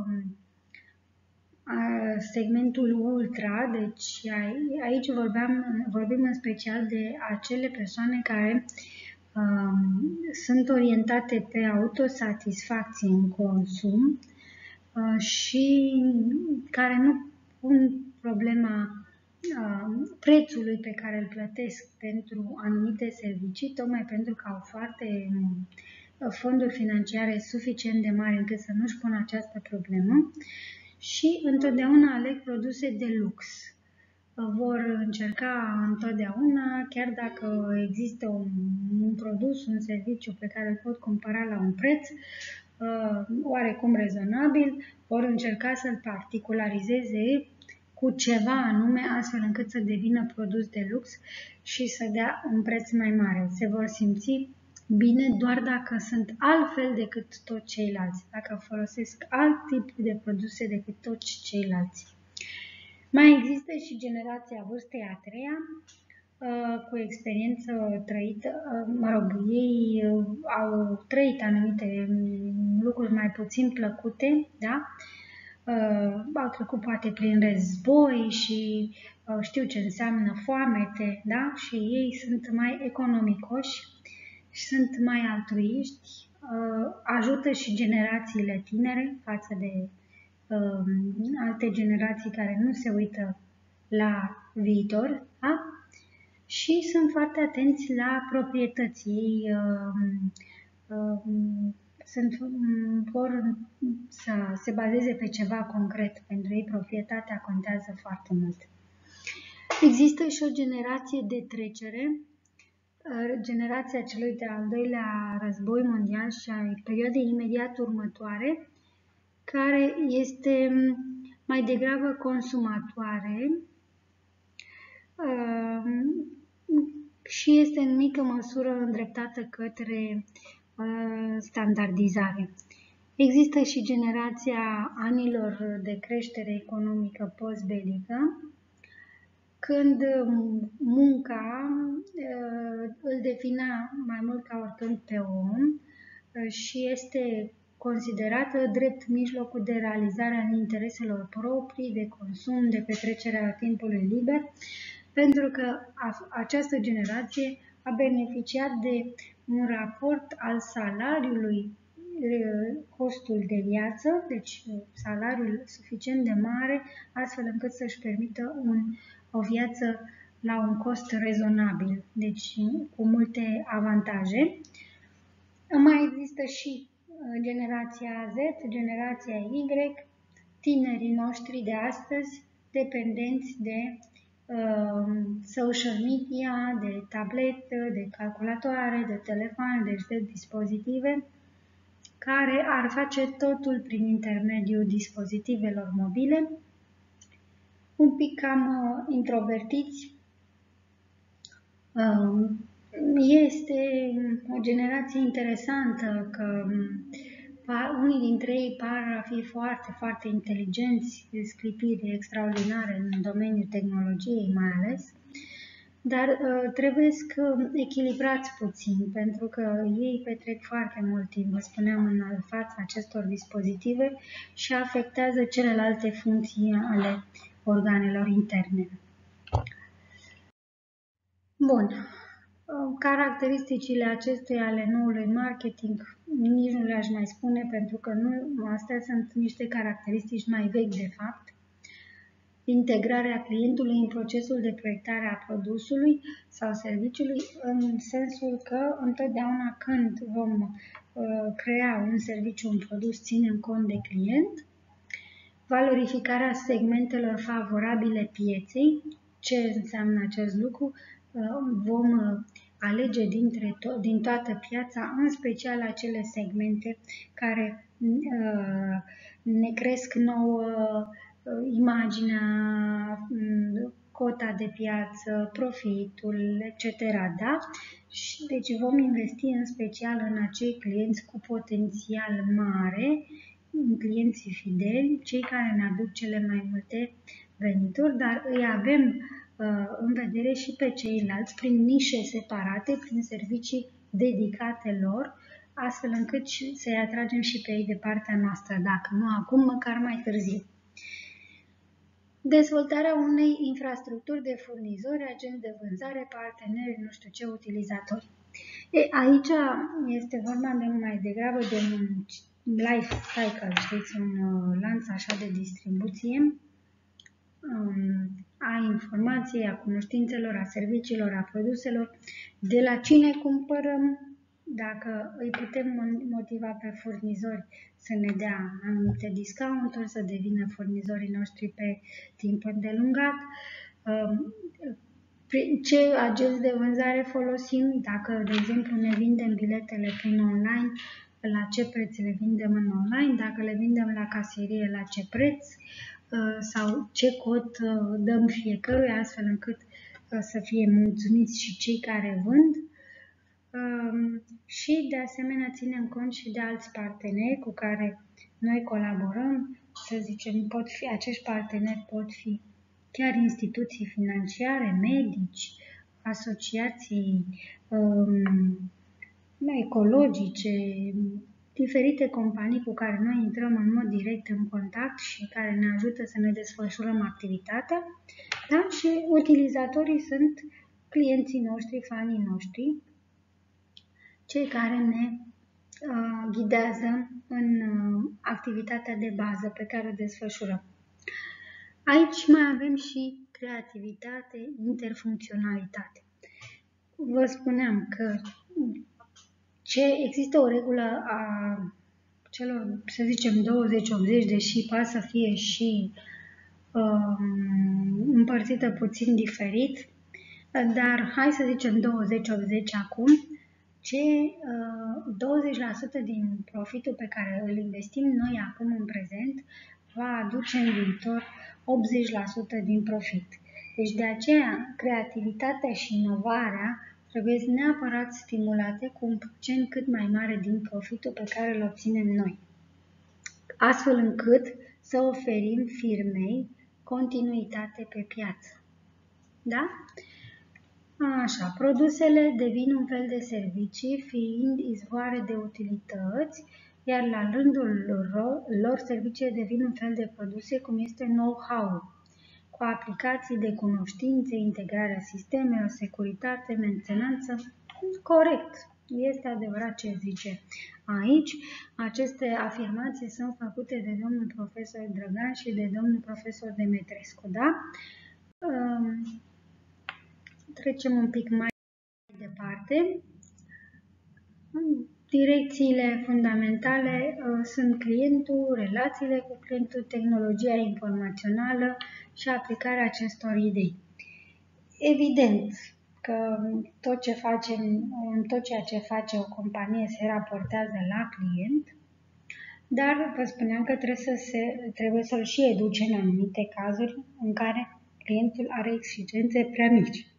segmentul ultra, deci aici vorbim în special de acele persoane care sunt orientate pe autosatisfacție în consum și care nu pun problema prețului pe care îl plătesc pentru anumite servicii, tocmai pentru că au foarte fonduri financiare suficient de mari încât să nu-și pună această problemă și întotdeauna aleg produse de lux. Vor încerca întotdeauna, chiar dacă există un produs, un serviciu pe care îl pot cumpăra la un preț oarecum rezonabil, vor încerca să-l particularizeze cu ceva anume, astfel încât să devină produs de lux și să dea un preț mai mare. Se vor simți bine doar dacă sunt altfel decât toți ceilalți, dacă folosesc alt tip de produse decât toți ceilalți. Mai există și generația vârstei a treia, cu experiență trăită, ei au trăit anumite lucruri mai puțin plăcute, da? Au trecut poate prin război și știu ce înseamnă foamete, da? Și ei sunt mai economicoși, sunt mai altruiști, ajută și generațiile tinere față de alte generații care nu se uită la viitor, da? Și sunt foarte atenți la proprietăți. Ei vor să se bazeze pe ceva concret. Pentru ei proprietatea contează foarte mult. Există și o generație de trecere, generația celui de-al doilea război mondial și a perioadei imediat următoare, care este mai degrabă consumatoare și este în mică măsură îndreptată către standardizare. Există și generația anilor de creștere economică postbelică, când munca îl definea mai mult ca oricând pe om și este considerată drept mijlocul de realizare a intereselor proprii, de consum, de petrecerea timpului liber, pentru că această generație a beneficiat de un raport al salariului, costul de viață, deci salariul suficient de mare, astfel încât să-și permită o viață la un cost rezonabil, deci cu multe avantaje. Mai există și generația Z, generația Y, tinerii noștri de astăzi, dependenți de social media, de tabletă, de calculatoare, de telefoane, deci de dispozitive, care ar face totul prin intermediul dispozitivelor mobile, un pic cam introvertiți. Este o generație interesantă, că unii dintre ei par a fi foarte, foarte inteligenți, sclipiri extraordinare în domeniul tehnologiei mai ales, dar trebuie echilibrați puțin, pentru că ei petrec foarte mult timp, vă spuneam, în fața acestor dispozitive și afectează celelalte funcții ale organelor interne. Bun. Caracteristicile acesteia ale noului marketing nici nu le-aș mai spune, pentru că astea sunt niște caracteristici mai vechi de fapt. Integrarea clientului în procesul de proiectare a produsului sau serviciului, în sensul că întotdeauna când vom crea un serviciu, un produs, ținem cont de client. Valorificarea segmentelor favorabile pieței. Ce înseamnă acest lucru? Vom alege din toată piața, în special acele segmente care ne cresc nouă imaginea, cota de piață, profitul, etc. Da? Și deci vom investi în special în acei clienți cu potențial mare, clienții fideli, cei care ne aduc cele mai multe venituri, dar îi avem în vedere și pe ceilalți prin nișe separate, prin servicii dedicate lor, astfel încât să-i atragem și pe ei de partea noastră, dacă nu acum, măcar mai târziu. Dezvoltarea unei infrastructuri de furnizori, agenți de vânzare, parteneri, nu știu ce, utilizatori. Aici este vorba de mai degrabă de un life cycle, știți, un lanț așa de distribuție a informației, a cunoștințelor, a serviciilor, a produselor, de la cine cumpărăm, dacă îi putem motiva pe furnizori să ne dea anumite discounturi, să devină furnizorii noștri pe timp îndelungat, ce agenți de vânzare folosim, dacă, de exemplu, ne vindem biletele prin online, la ce preț le vindem în online, dacă le vindem la casierie, la ce preț, sau ce cod dăm fiecăruia, astfel încât să fie mulțumiți și cei care vând. Și de asemenea ținem cont și de alți parteneri cu care noi colaborăm, să zicem, acești parteneri pot fi chiar instituții financiare, medici, asociații ecologice, diferite companii cu care noi intrăm în mod direct în contact și care ne ajută să ne desfășurăm activitatea, da? Și utilizatorii sunt clienții noștri, fanii noștri, cei care ne ghidează în activitatea de bază pe care o desfășurăm. Aici mai avem și creativitate, interfuncționalitate. Vă spuneam că există o regulă a celor, să zicem, 20-80, deși poate să fie și împărțită puțin diferit, dar hai să zicem 20-80 acum, 20% din profitul pe care îl investim noi acum în prezent va aduce în viitor 80% din profit. Deci de aceea creativitatea și inovarea trebuie neapărat stimulate cu un procent cât mai mare din profitul pe care îl obținem noi, astfel încât să oferim firmei continuitate pe piață. Da? Așa, produsele devin un fel de servicii, fiind izvoare de utilități, iar la rândul lor serviciile devin un fel de produse, cum este know-how, cu aplicații de cunoștințe, integrarea sistemelor, securitate, mentenanță. Corect, este adevărat ce zice aici. Aceste afirmații sunt făcute de domnul profesor Drăgan și de domnul profesor Demetrescu, da? Trecem un pic mai departe. Direcțiile fundamentale sunt clientul, relațiile cu clientul, tehnologia informațională și aplicarea acestor idei. Evident că tot ceea ce face o companie se raportează la client, Dar vă spuneam că trebuie să-l și educe în anumite cazuri în care clientul are exigențe prea mici.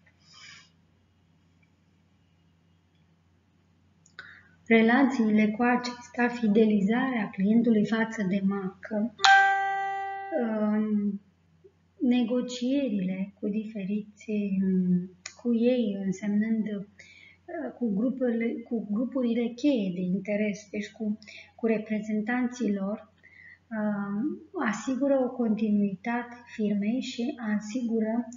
Relațiile cu acesta, fidelizarea clientului față de marcă, negocierile cu cu ei, însemnând cu grupurile cheie de interes, deci cu reprezentanții lor, asigură o continuitate firmei și asigură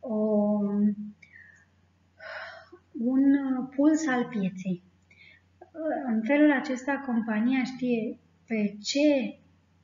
un puls al pieței. În felul acesta, compania știe pe ce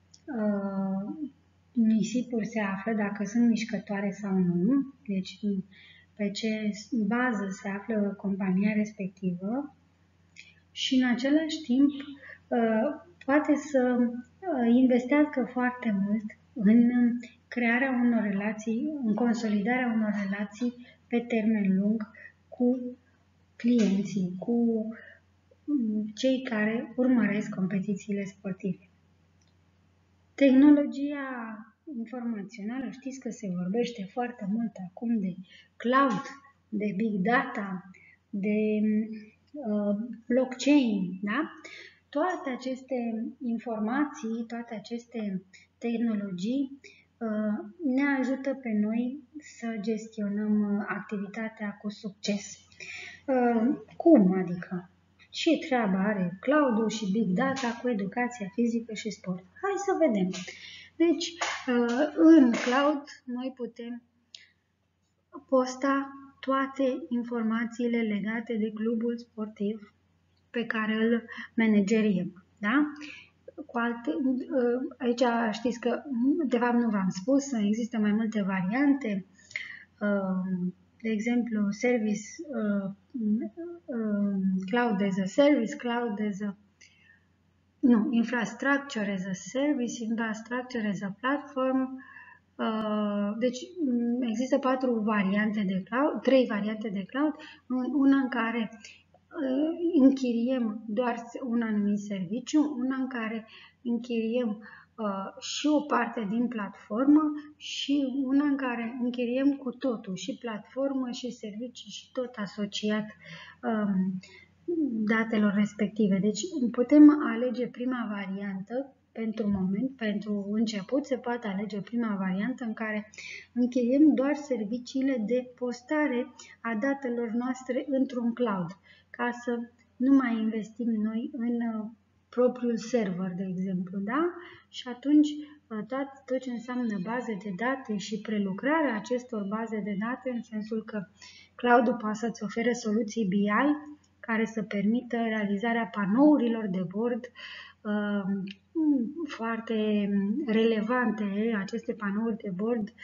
nisipuri se află, dacă sunt mișcătoare sau nu, deci pe ce bază se află compania respectivă și în același timp poate să investească foarte mult în crearea unor relații, în consolidarea unor relații pe termen lung cu clienții, cu cei care urmăresc competițiile sportive. Tehnologia informațională, știți că se vorbește foarte mult acum de cloud, de big data, de blockchain, da? Toate aceste informații, toate aceste tehnologii ne ajută pe noi să gestionăm activitatea cu succes. Cum adică? Ce treabă are cloud-ul și big data cu educația fizică și sport? Hai să vedem. Deci, în cloud noi putem posta toate informațiile legate de clubul sportiv pe care îl manageriem. Da? Aici știți că, de fapt nu v-am spus, există mai multe variante. De exemplu, cloud as a service, infrastructure as a service, infrastructure as a platform. Deci există 3 variante de cloud, una în care închiriem doar un anumit serviciu, una în care închiriem și o parte din platformă și una în care închiriem cu totul, și platformă și servicii și tot asociat datelor respective. Deci putem alege prima variantă pentru început se poate alege prima variantă în care închiriem doar serviciile de postare a datelor noastre într-un cloud, ca să nu mai investim noi în propriul server, de exemplu, da? Și atunci tot ce înseamnă baze de date și prelucrarea acestor baze de date, în sensul că cloud-ul poate să-ți ofere soluții BI care să permită realizarea panourilor de bord foarte relevante. Aceste panouri de bord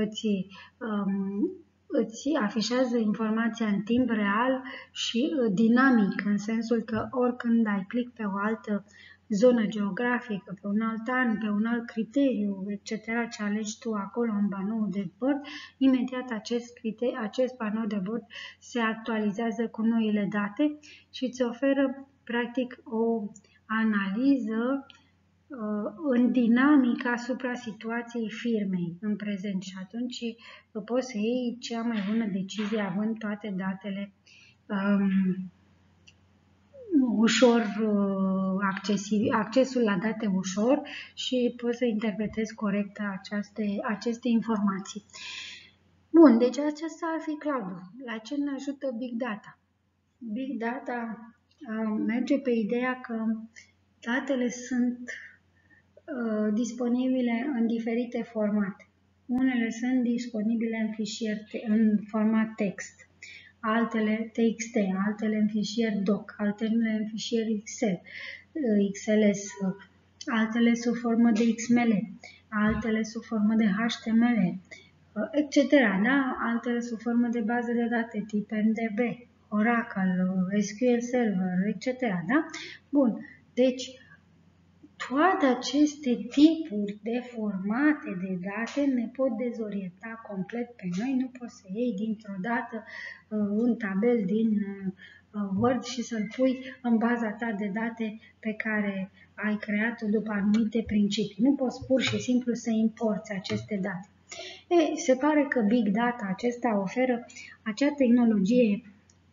îți afișează informația în timp real și dinamic, în sensul că oricând dai click pe o altă zonă geografică, pe un alt an, pe un alt criteriu, etc., ce alegi tu acolo în panou de bord, imediat acest panou de bord se actualizează cu noile date și îți oferă practic o analiză în dinamică asupra situației firmei în prezent și atunci poți să iei cea mai bună decizie având toate datele ușor accesul la date ușor și poți să interpretezi corect aceste informații. Bun, deci acesta ar fi cloud-ul. La ce ne ajută Big Data? Big Data merge pe ideea că datele sunt disponibile în diferite formate. Unele sunt disponibile în format text, altele TXT, altele în fișier doc, altele în fișier XLS, altele sub formă de XML, altele sub formă de HTML, etc. Da? Altele sub formă de bază de date tip MDB, Oracle, SQL Server, etc. Da? Bun, deci toate aceste tipuri de formate de date ne pot dezorienta complet pe noi. Nu poți să iei dintr-o dată un tabel din Word și să-l pui în baza ta de date pe care ai creat-o după anumite principii. Nu poți pur și simplu să importi aceste date. Se pare că Big Data acesta oferă acea tehnologie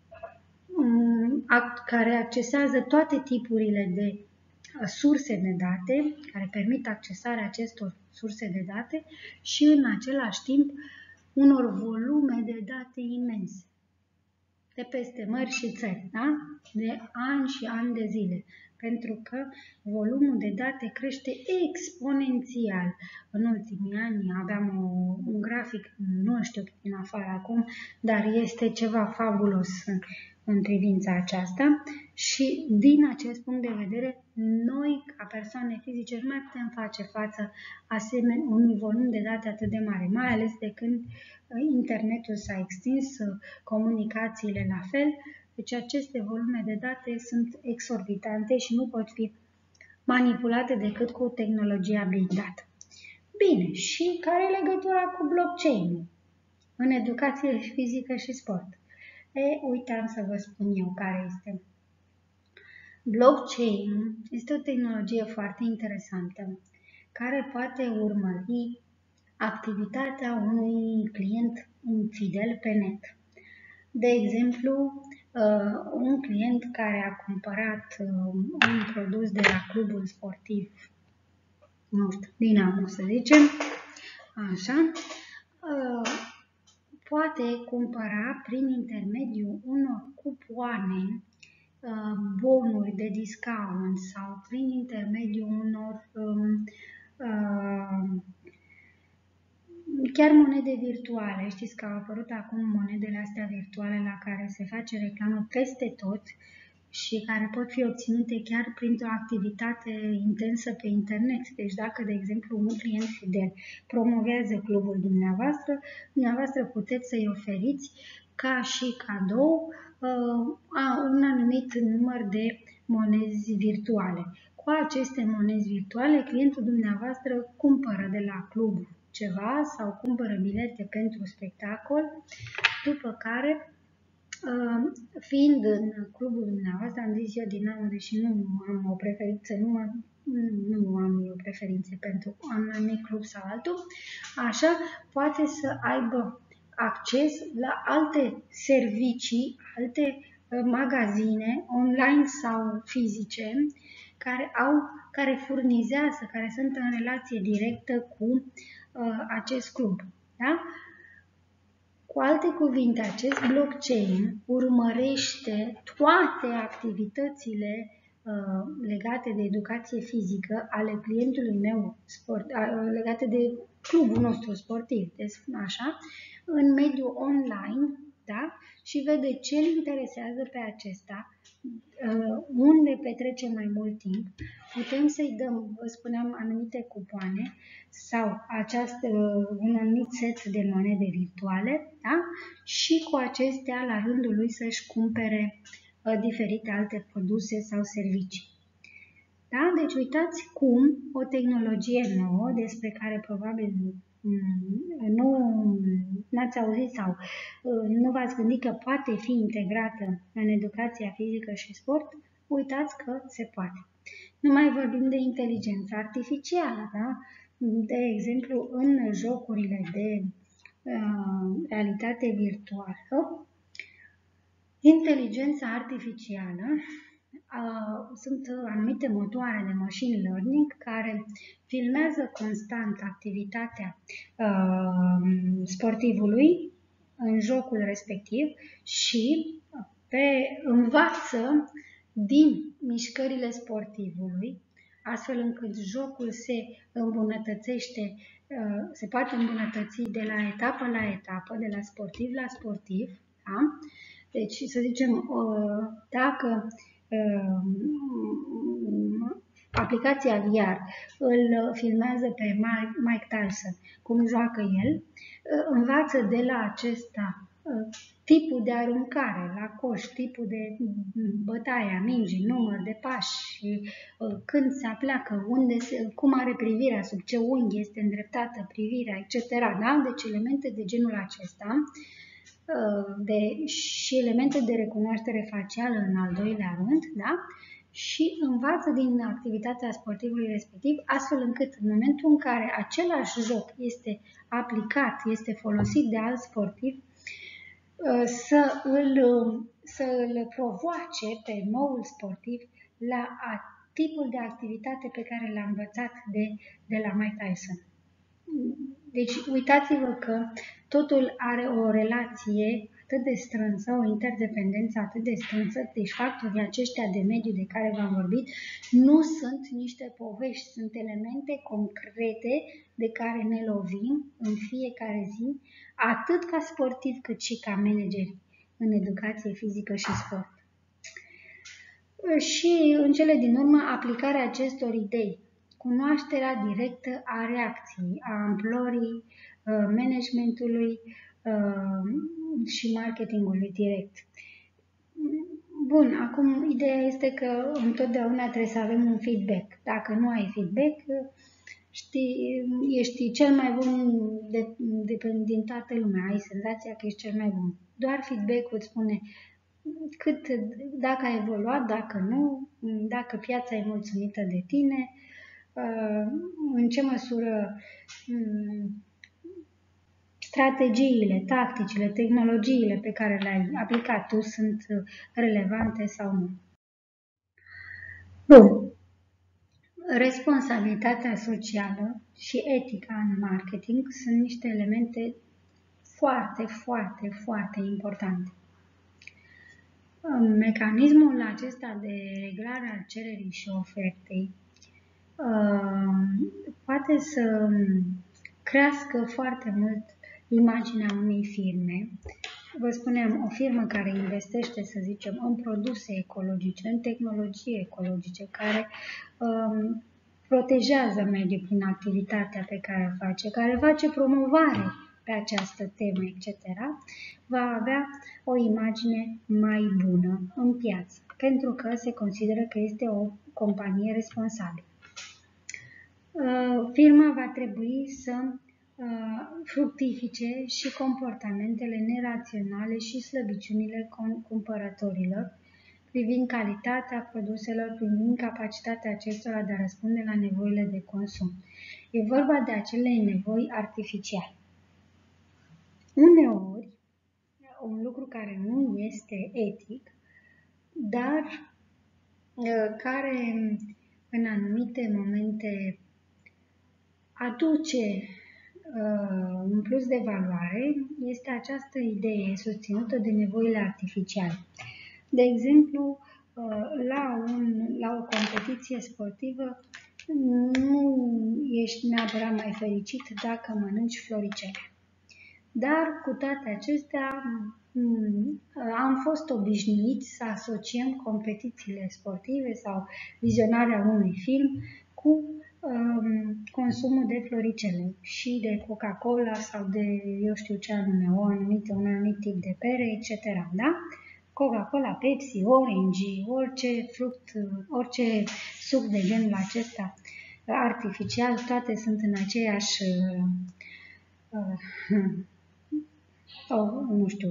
care accesează toate tipurile de surse de date, care permit accesarea acestor surse de date și în același timp unor volume de date imense, de peste mări și țări, da? De ani și ani de zile, pentru că volumul de date crește exponențial. În ultimii ani aveam un grafic, nu știu din afară acum, dar este ceva fabulos în privința aceasta și din acest punct de vedere, noi, ca persoane fizice, nu mai putem face față asemenea unui volum de date atât de mare, mai ales de când internetul s-a extins, comunicațiile la fel, deci aceste volume de date sunt exorbitante și nu pot fi manipulate decât cu tehnologia Big Data. Bine, și care e legătura cu blockchain în educație fizică și sport? Uitam să vă spun eu care este. Blockchain este o tehnologie foarte interesantă care poate urmări activitatea unui client fidel pe net. De exemplu, un client care a cumpărat un produs de la clubul sportiv, nu știu, Dinamo să zicem, așa, poate cumpăra prin intermediul unor cupoane, bonuri de discount sau prin intermediul unor chiar monede virtuale. Știți că au apărut acum monedele astea virtuale la care se face reclamă peste tot și care pot fi obținute chiar printr-o activitate intensă pe internet. Deci dacă, de exemplu, un client fidel promovează clubul dumneavoastră puteți să-i oferiți ca și cadou un anumit număr de monezi virtuale. Cu aceste monezi virtuale, clientul dumneavoastră cumpără de la club ceva sau cumpără bilete pentru spectacol, după care, fiind în clubul dumneavoastră, am zis eu Dinamo, deși nu am o preferință, nu am eu preferințe pentru un anumit club sau altul, așa poate să aibă acces la alte servicii, alte magazine online sau fizice care furnizează, care sunt în relație directă cu acest club. Da? Cu alte cuvinte, acest blockchain urmărește toate activitățile legate de educație fizică ale clientului meu, legate de clubul nostru sportiv, așa, în mediul online, da? Și vede ce îl interesează pe acesta, unde petrece mai mult timp, putem să-i dăm, vă spuneam, anumite cupoane sau un anumit set de monede virtuale, da? Și cu acestea, la rândul lui, să-și cumpere diferite alte produse sau servicii. Da? Deci uitați cum o tehnologie nouă, despre care probabil nu n-ați auzit sau nu v-ați gândit că poate fi integrată în educația fizică și sport, uitați că se poate. Nu mai vorbim de inteligență artificială, da? De exemplu, în jocurile de realitate virtuală, inteligența artificială sunt anumite motoare de machine learning care filmează constant activitatea sportivului în jocul respectiv și învață din mișcările sportivului, astfel încât jocul se îmbunătățește, se poate îmbunătăți de la etapă la etapă, de la sportiv la sportiv. Da? Deci, să zicem, dacă aplicația VR îl filmează pe Mike Tyson, cum joacă el, învață de la acesta tipul de aruncare la coș, tipul de bătaie a mingii, număr de pași, când se apleacă, cum are privirea, sub ce unghi este îndreptată privirea, etc. Da? Deci elemente de genul acesta și elemente de recunoaștere facială în al doilea rând, da? Și învață din activitatea sportivului respectiv, astfel încât în momentul în care același joc este aplicat, este folosit de alt sportiv, să îl provoace pe noul sportiv la tipul de activitate pe care l-a învățat de la Mike Tyson. Deci uitați-vă că totul are o relație atât de strânsă, o interdependență atât de strânsă, deci factorii aceștia de mediu de care v-am vorbit nu sunt niște povești, sunt elemente concrete de care ne lovim în fiecare zi, atât ca sportiv cât și ca manageri în educație fizică și sport. Și în cele din urmă, aplicarea acestor idei, cunoașterea directă a reacției, a amplorii managementului și marketingului direct. Bun, acum ideea este că întotdeauna trebuie să avem un feedback. Dacă nu ai feedback, ești cel mai bun din toată lumea, ai senzația că ești cel mai bun. Doar feedback-ul îți spune dacă ai evoluat, dacă nu, dacă piața e mulțumită de tine, în ce măsură strategiile, tacticile, tehnologiile pe care le-ai aplicat tu sunt relevante sau nu. Bun. Responsabilitatea socială și etica în marketing sunt niște elemente foarte, foarte, foarte importante. Mecanismul acesta de reglare al cererii și ofertei poate să crească foarte mult imaginea unei firme. Vă spuneam, o firmă care investește, să zicem, în produse ecologice, în tehnologie ecologice, care protejează mediul prin activitatea pe care o face, care face promovare pe această temă, etc., va avea o imagine mai bună în piață, pentru că se consideră că este o companie responsabilă. Firma va trebui să fructifice și comportamentele neraționale și slăbiciunile cumpărătorilor, privind calitatea produselor, privind capacitatea acestora de a răspunde la nevoile de consum. E vorba de acele nevoi artificiale. Uneori, un lucru care nu este etic, dar care în anumite momente aduce un plus de valoare, este această idee susținută de nevoile artificiale. De exemplu, la o competiție sportivă nu ești neapărat mai fericit dacă mănânci floricele. Dar cu toate acestea am fost obișnuiți să asociem competițiile sportive sau vizionarea unui film cu consumul de floricele și de Coca-Cola sau de, eu știu ce anume, un anumit tip de pere, etc. Da? Coca-Cola, Pepsi, Orange, orice fruct, orice suc de genul acesta artificial, toate sunt în aceeași, nu știu,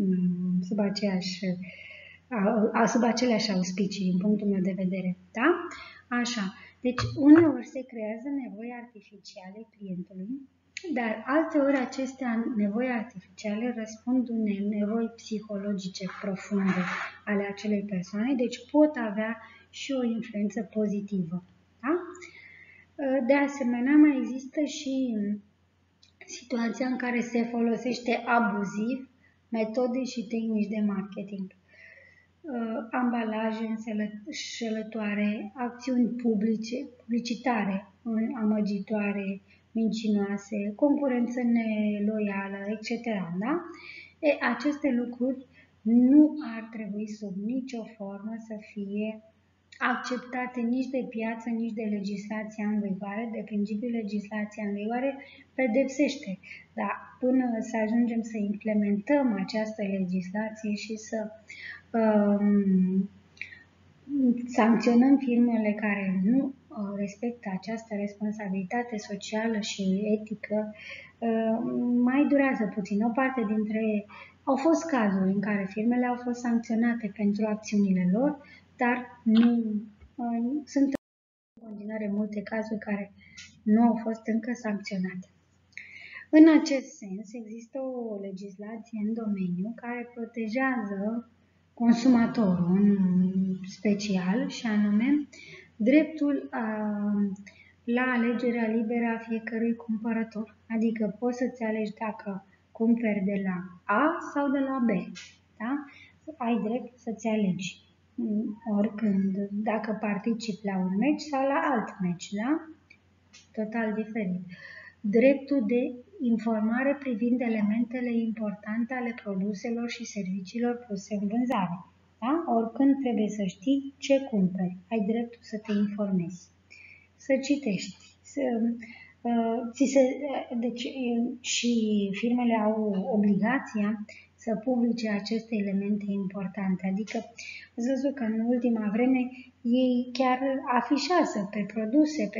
sub aceleași auspicii, în punctul meu de vedere. Da? Așa. Deci, uneori se creează nevoi artificiale clientului, dar alteori aceste nevoi artificiale răspund unei nevoi psihologice profunde ale acelei persoane, deci pot avea și o influență pozitivă. Da? De asemenea, mai există și situația în care se folosește abuziv metode și tehnici de marketing. Ambalaje înșelătoare, acțiuni publicitare amăgitoare, mincinoase, concurență neloială, etc. Da? Aceste lucruri nu ar trebui sub nicio formă să fie acceptate nici de piață, nici de legislația în vigoare, de principiul legislația în vigoare pedepsește. Dar până să ajungem să implementăm această legislație și să sancționăm firmele care nu respectă această responsabilitate socială și etică, mai durează puțin. O parte dintre au fost cazuri în care firmele au fost sancționate pentru acțiunile lor, dar nu sunt în continuare multe cazuri care nu au fost încă sancționate. În acest sens, există o legislație în domeniu care protejează consumatorul în special, și anume dreptul la alegerea liberă a fiecărui cumpărător. Adică poți să-ți alegi dacă cumperi de la A sau de la B. Da? Ai drept să-ți alegi oricând, dacă participi la un meci sau la alt meci, da? Total diferit. Dreptul de informare privind elementele importante ale produselor și serviciilor puse în vânzare. Da? Oricând trebuie să știi ce cumperi. Ai dreptul să te informezi, să citești. Deci, și firmele au obligația să publice aceste elemente importante. Adică, ați văzut că în ultima vreme ei chiar afișează pe produse,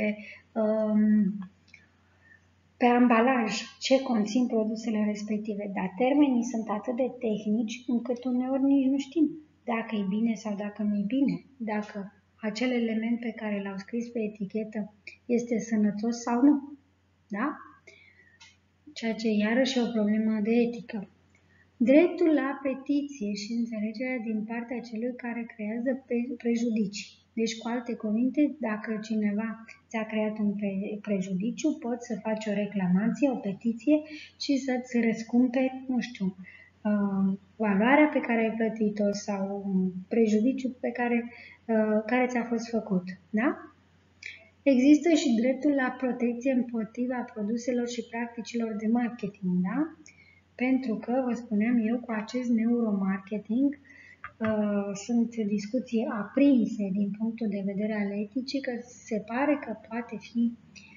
pe ambalaj ce conțin produsele respective, dar termenii sunt atât de tehnici încât uneori nici nu știm dacă e bine sau dacă nu e bine, dacă acel element pe care l-au scris pe etichetă este sănătos sau nu, da? Ceea ce iarăși e o problemă de etică. Dreptul la petiție și înțelegerea din partea celui care creează prejudicii. Deci, cu alte cuvinte, dacă cineva ți-a creat un prejudiciu, poți să faci o reclamație, o petiție și să-ți răscumperi, nu știu, valoarea pe care ai plătit-o sau un prejudiciu care ți-a fost făcut. Da? Există și dreptul la protecție împotriva produselor și practicilor de marketing. Da? Pentru că, vă spuneam eu, cu acest neuromarketing sunt discuții aprinse din punctul de vedere al eticii, că se pare că poate fi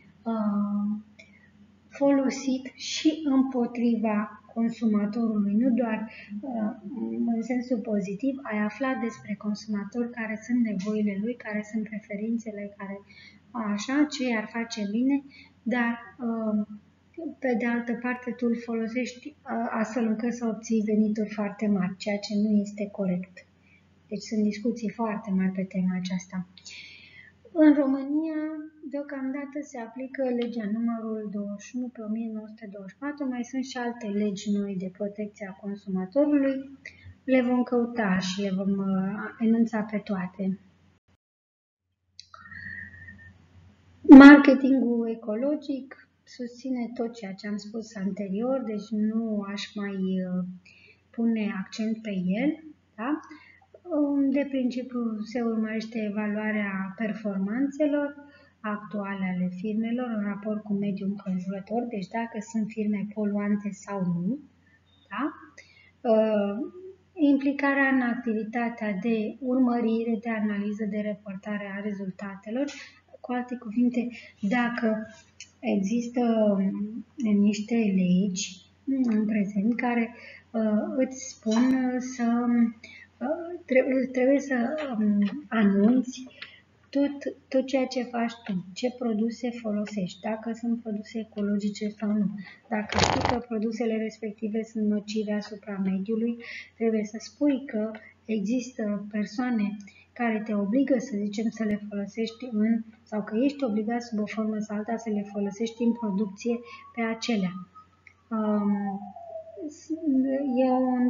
folosit și împotriva consumatorului, nu doar în sensul pozitiv, ai aflat despre consumator care sunt nevoile lui, care sunt preferințele, care așa, ce i-ar face bine, dar pe de altă parte tu îl folosești astfel încât să obții venituri foarte mari, ceea ce nu este corect. Deci sunt discuții foarte mari pe tema aceasta. În România, deocamdată se aplică legea numărul 21 pe 1924, mai sunt și alte legi noi de protecție a consumatorului. Le vom căuta și le vom enunța pe toate. Marketingul ecologic susține tot ceea ce am spus anterior, deci nu aș mai pune accent pe el. Da? De principiu se urmărește evaluarea performanțelor actuale ale firmelor în raport cu mediul înconjurător, deci dacă sunt firme poluante sau nu. Da? Implicarea în activitatea de urmărire, de analiză, de reportare a rezultatelor. Cu alte cuvinte, dacă există niște legi în prezent care îți spun să trebuie să anunți tot ceea ce faci tu, ce produse folosești, dacă sunt produse ecologice sau nu. Dacă știi că produsele respective sunt nocive asupra mediului, trebuie să spui că există persoane care te obligă, să zicem, să le folosești sau că ești obligat sub o formă sau alta să le folosești în producție pe acelea. E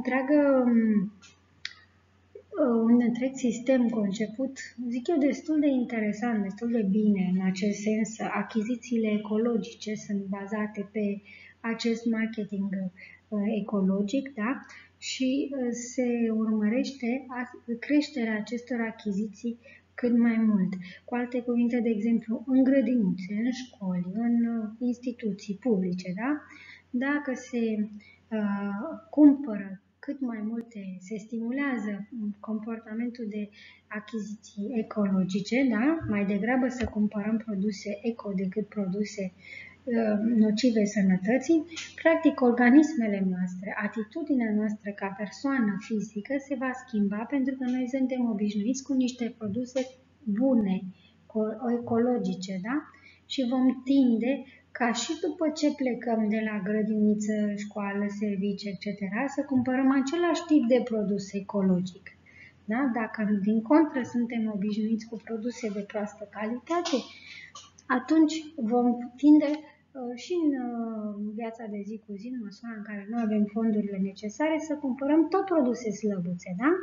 un întreg sistem conceput, zic eu, destul de interesant, destul de bine în acest sens. Achizițiile ecologice sunt bazate pe acest marketing ecologic, da? Și se urmărește creșterea acestor achiziții cât mai mult. Cu alte cuvinte, de exemplu, în grădinițe, în școli, în instituții publice, da? Dacă se cumpără cât mai multe, se stimulează comportamentul de achiziții ecologice, da? Mai degrabă să cumpărăm produse eco decât produse nocive sănătății, practic organismele noastre, atitudinea noastră ca persoană fizică se va schimba pentru că noi suntem obișnuiți cu niște produse bune, ecologice, da? Și vom tinde ca și după ce plecăm de la grădiniță, școală, servicii, etc., să cumpărăm același tip de produs ecologic. Da? Dacă din contră suntem obișnuiți cu produse de proastă calitate, atunci vom tinde și în viața de zi cu zi, în măsura în care nu avem fondurile necesare, să cumpărăm tot produse slăbuțe, da?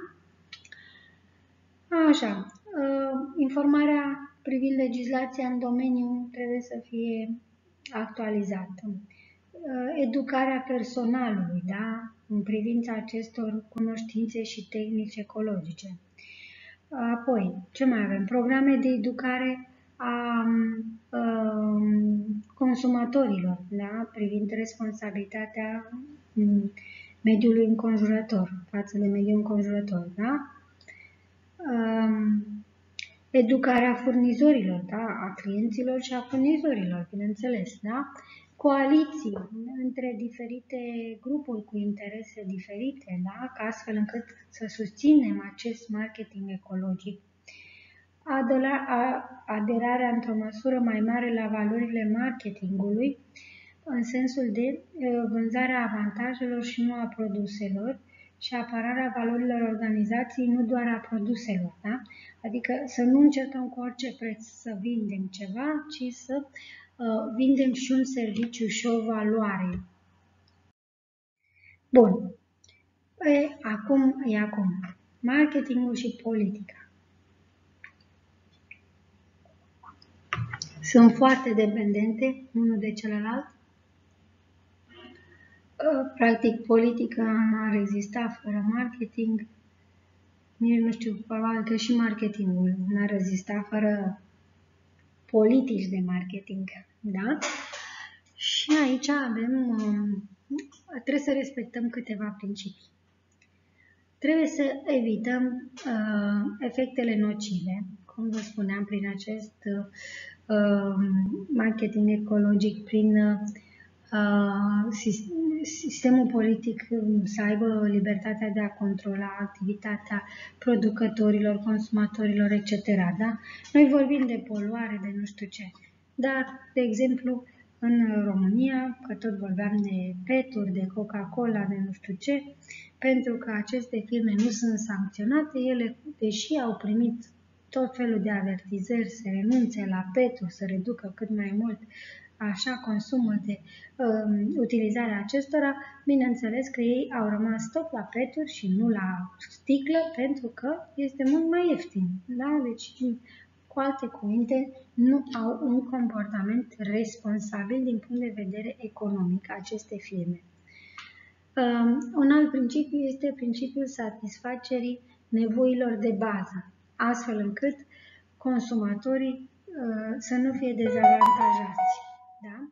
Așa, informarea privind legislația în domeniu trebuie să fie actualizată. Educarea personalului, da? În privința acestor cunoștințe și tehnici ecologice. Apoi, ce mai avem? Programe de educare a consumatorilor, da? Privind responsabilitatea mediului înconjurător, față de mediul înconjurător, da? Educarea furnizorilor, da? A clienților și a furnizorilor, bineînțeles, da? Coaliții între diferite grupuri cu interese diferite, da? Ca astfel încât să susținem acest marketing ecologic. Aderarea într-o măsură mai mare la valorile marketingului, în sensul de vânzarea avantajelor și nu a produselor, și apărarea valorilor organizației, nu doar a produselor. Da? Adică să nu încercăm cu orice preț să vindem ceva, ci să vindem și un serviciu și o valoare. Bun. Acum. Marketingul și politica. Sunt foarte dependente unul de celălalt. Practic, politica n-ar exista fără marketing. Nici nu știu, probabil că și marketingul n-ar exista fără politici de marketing. Da? Și aici trebuie să respectăm câteva principii. Trebuie să evităm efectele nocive, cum vă spuneam, prin acest marketing ecologic, prin sistemul politic să aibă libertatea de a controla activitatea producătorilor, consumatorilor, etc. Da? Noi vorbim de poluare, de nu știu ce, dar, de exemplu, în România, că tot vorbeam de peturi, de Coca-Cola, de nu știu ce, pentru că aceste firme nu sunt sancționate, ele, deși au primit tot felul de avertizări să renunțe la peturi, să reducă cât mai mult așa consumul de utilizarea acestora, bineînțeles că ei au rămas tot la peturi și nu la sticlă, pentru că este mult mai ieftin. Da? Deci, cu alte cuvinte, nu au un comportament responsabil din punct de vedere economic aceste firme. Un alt principiu este principiul satisfacerii nevoilor de bază, astfel încât consumatorii să nu fie dezavantajați. Da?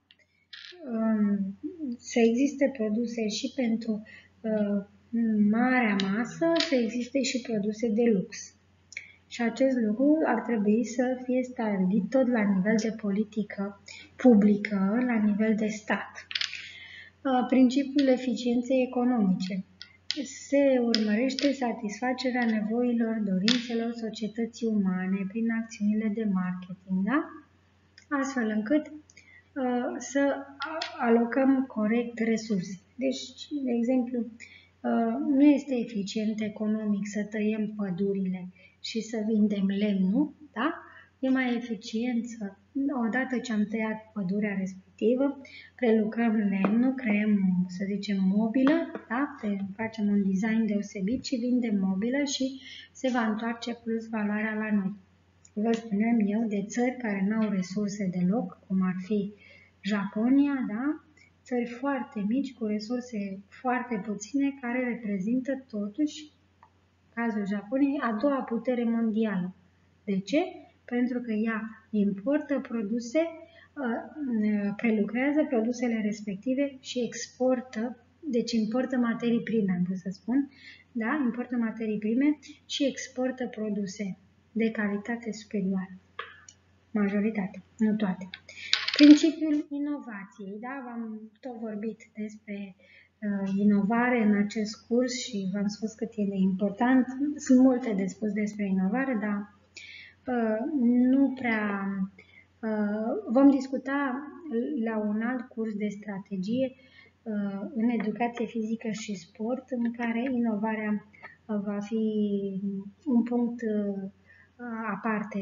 Să existe produse și pentru marea masă, să existe și produse de lux. Și acest lucru ar trebui să fie stabilit tot la nivel de politică publică, la nivel de stat. Principiul eficienței economice. Se urmărește satisfacerea nevoilor, dorințelor societății umane prin acțiunile de marketing, da? Astfel încât să alocăm corect resurse. Deci, de exemplu, nu este eficient economic să tăiem pădurile și să vindem lemnul, da? E mai eficient să, odată ce am tăiat pădurea respectivă, prelucrăm lemnul, creăm, să zicem, mobilă, da? Facem un design deosebit și vindem mobilă și se va întoarce plus valoarea la noi. Vă spuneam eu de țări care nu au resurse deloc, cum ar fi Japonia, da? Țări foarte mici, cu resurse foarte puține, care reprezintă totuși, cazul Japoniei, a doua putere mondială. De ce? Pentru că ea importă produse, prelucrează produsele respective și exportă, deci importă materii prime, am vrut să spun, da? Importă materii prime și exportă produse de calitate superioară. Majoritatea, nu toate. Principiul inovației, da? V-am tot vorbit despre inovare în acest curs și v-am spus cât e de important. Sunt multe de spus despre inovare, dar nu prea vom discuta la un alt curs de strategie în educație fizică și sport, în care inovarea va fi un punct aparte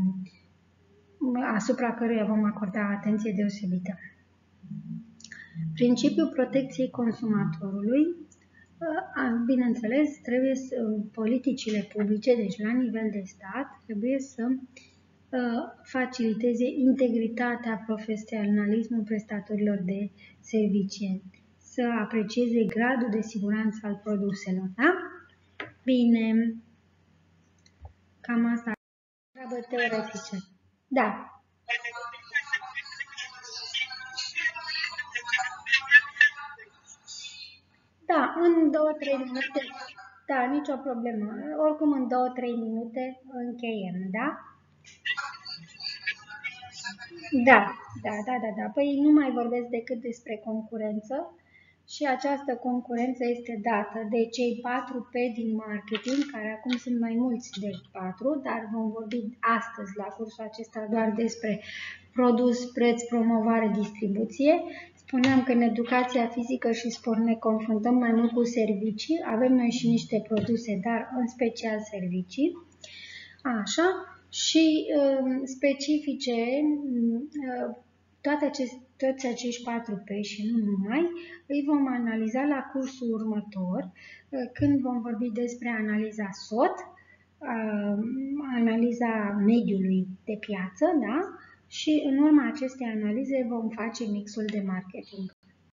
asupra căruia vom acorda atenție deosebită. Principiul protecției consumatorului, bineînțeles, trebuie să, politicile publice, deci la nivel de stat, trebuie să faciliteze integritatea, profesionalismul prestatorilor de servicii, să aprecieze gradul de siguranță al produselor. Da? Bine, cam asta. Treabă teoretice. Da. Da, în 2-3 minute. Da, nicio problemă. Oricum în 2-3 minute încheiem, da? Da. Păi nu mai vorbesc decât despre concurență și această concurență este dată de cei 4 P din marketing, care acum sunt mai mulți de 4, dar vom vorbi astăzi la cursul acesta doar despre produs, preț, promovare, distribuție. Spuneam că în educația fizică și sport ne confruntăm mai mult cu servicii, avem noi și niște produse, dar în special servicii. Așa. Și specifice toți acești 4 P și nu numai, îi vom analiza la cursul următor, când vom vorbi despre analiza SWOT, analiza mediului de piață, da? Și în urma acestei analize vom face mixul de marketing.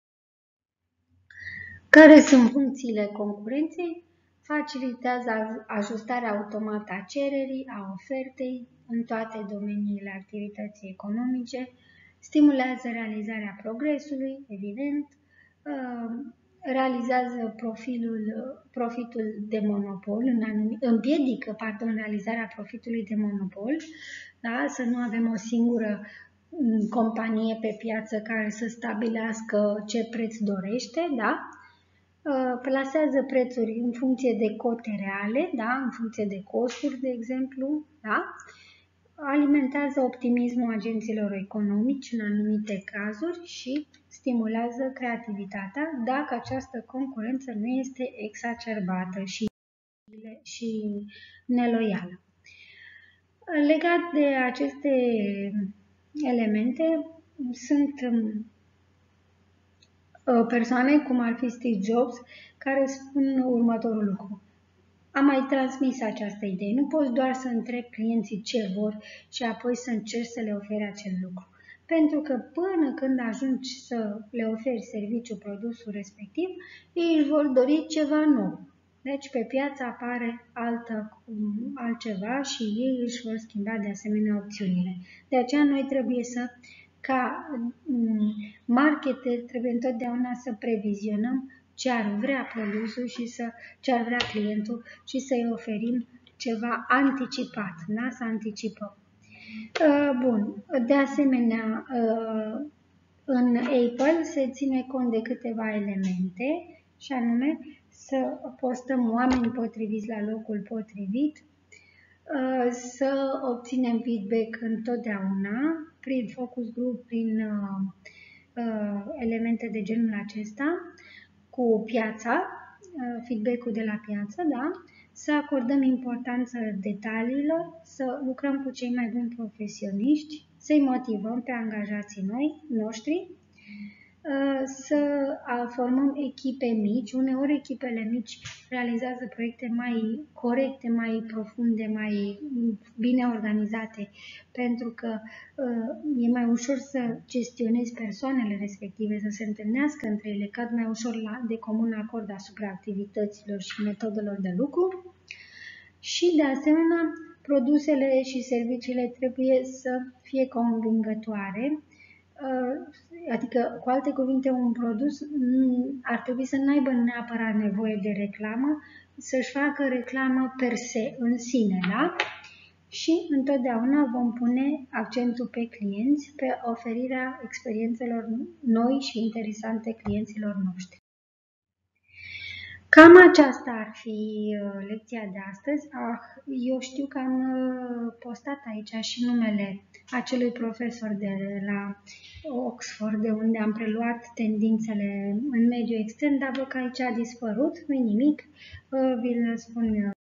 Care sunt funcțiile concurenței? Facilitează ajustarea automată a cererii, a ofertei în toate domeniile activității economice, stimulează realizarea progresului, evident, realizează profitul de monopol, împiedică realizarea profitului de monopol, da? Să nu avem o singură companie pe piață care să stabilească ce preț dorește, da? Plasează prețuri în funcție de cote reale, da? În funcție de costuri, de exemplu, da? Alimentează optimismul agenților economici în anumite cazuri și stimulează creativitatea dacă această concurență nu este exacerbată și neloială. Legat de aceste elemente, sunt persoane cum ar fi Steve Jobs care spun următorul lucru. Am mai transmis această idee. Nu poți doar să întrebi clienții ce vor și apoi să încerci să le oferi acel lucru. Pentru că până când ajungi să le oferi serviciul, produsul respectiv, ei își vor dori ceva nou. Deci pe piață apare altceva și ei își vor schimba de asemenea opțiunile. De aceea noi trebuie ca marketer, trebuie întotdeauna să previzionăm ce ar vrea produsul și ce ar vrea clientul și să-i oferim ceva anticipat, da? Să anticipăm. Bun, de asemenea, în Apple se ține cont de câteva elemente, și anume să postăm oameni potriviți la locul potrivit, să obținem feedback întotdeauna prin focus group, prin elemente de genul acesta, cu piața, feedback-ul de la piață, da? Să acordăm importanță detaliilor, să lucrăm cu cei mai buni profesioniști, să-i motivăm pe angajații noștri, să formăm echipe mici. Uneori echipele mici realizează proiecte mai corecte, mai profunde, mai bine organizate, pentru că e mai ușor să gestionezi persoanele respective, să se întâlnească între ele, cad mai ușor de comun acord asupra activităților și metodelor de lucru. Și, de asemenea, produsele și serviciile trebuie să fie convingătoare. Adică, cu alte cuvinte, un produs ar trebui să nu aibă neapărat nevoie de reclamă, să-și facă reclamă per se, în sine, da? Și întotdeauna vom pune accentul pe clienți, pe oferirea experiențelor noi și interesante clienților noștri. Cam aceasta ar fi lecția de astăzi. Eu știu că am postat aici și numele acelui profesor de la Oxford, de unde am preluat tendințele în mediul extern, dar văd că aici a dispărut, nu-i nimic, vi-l spun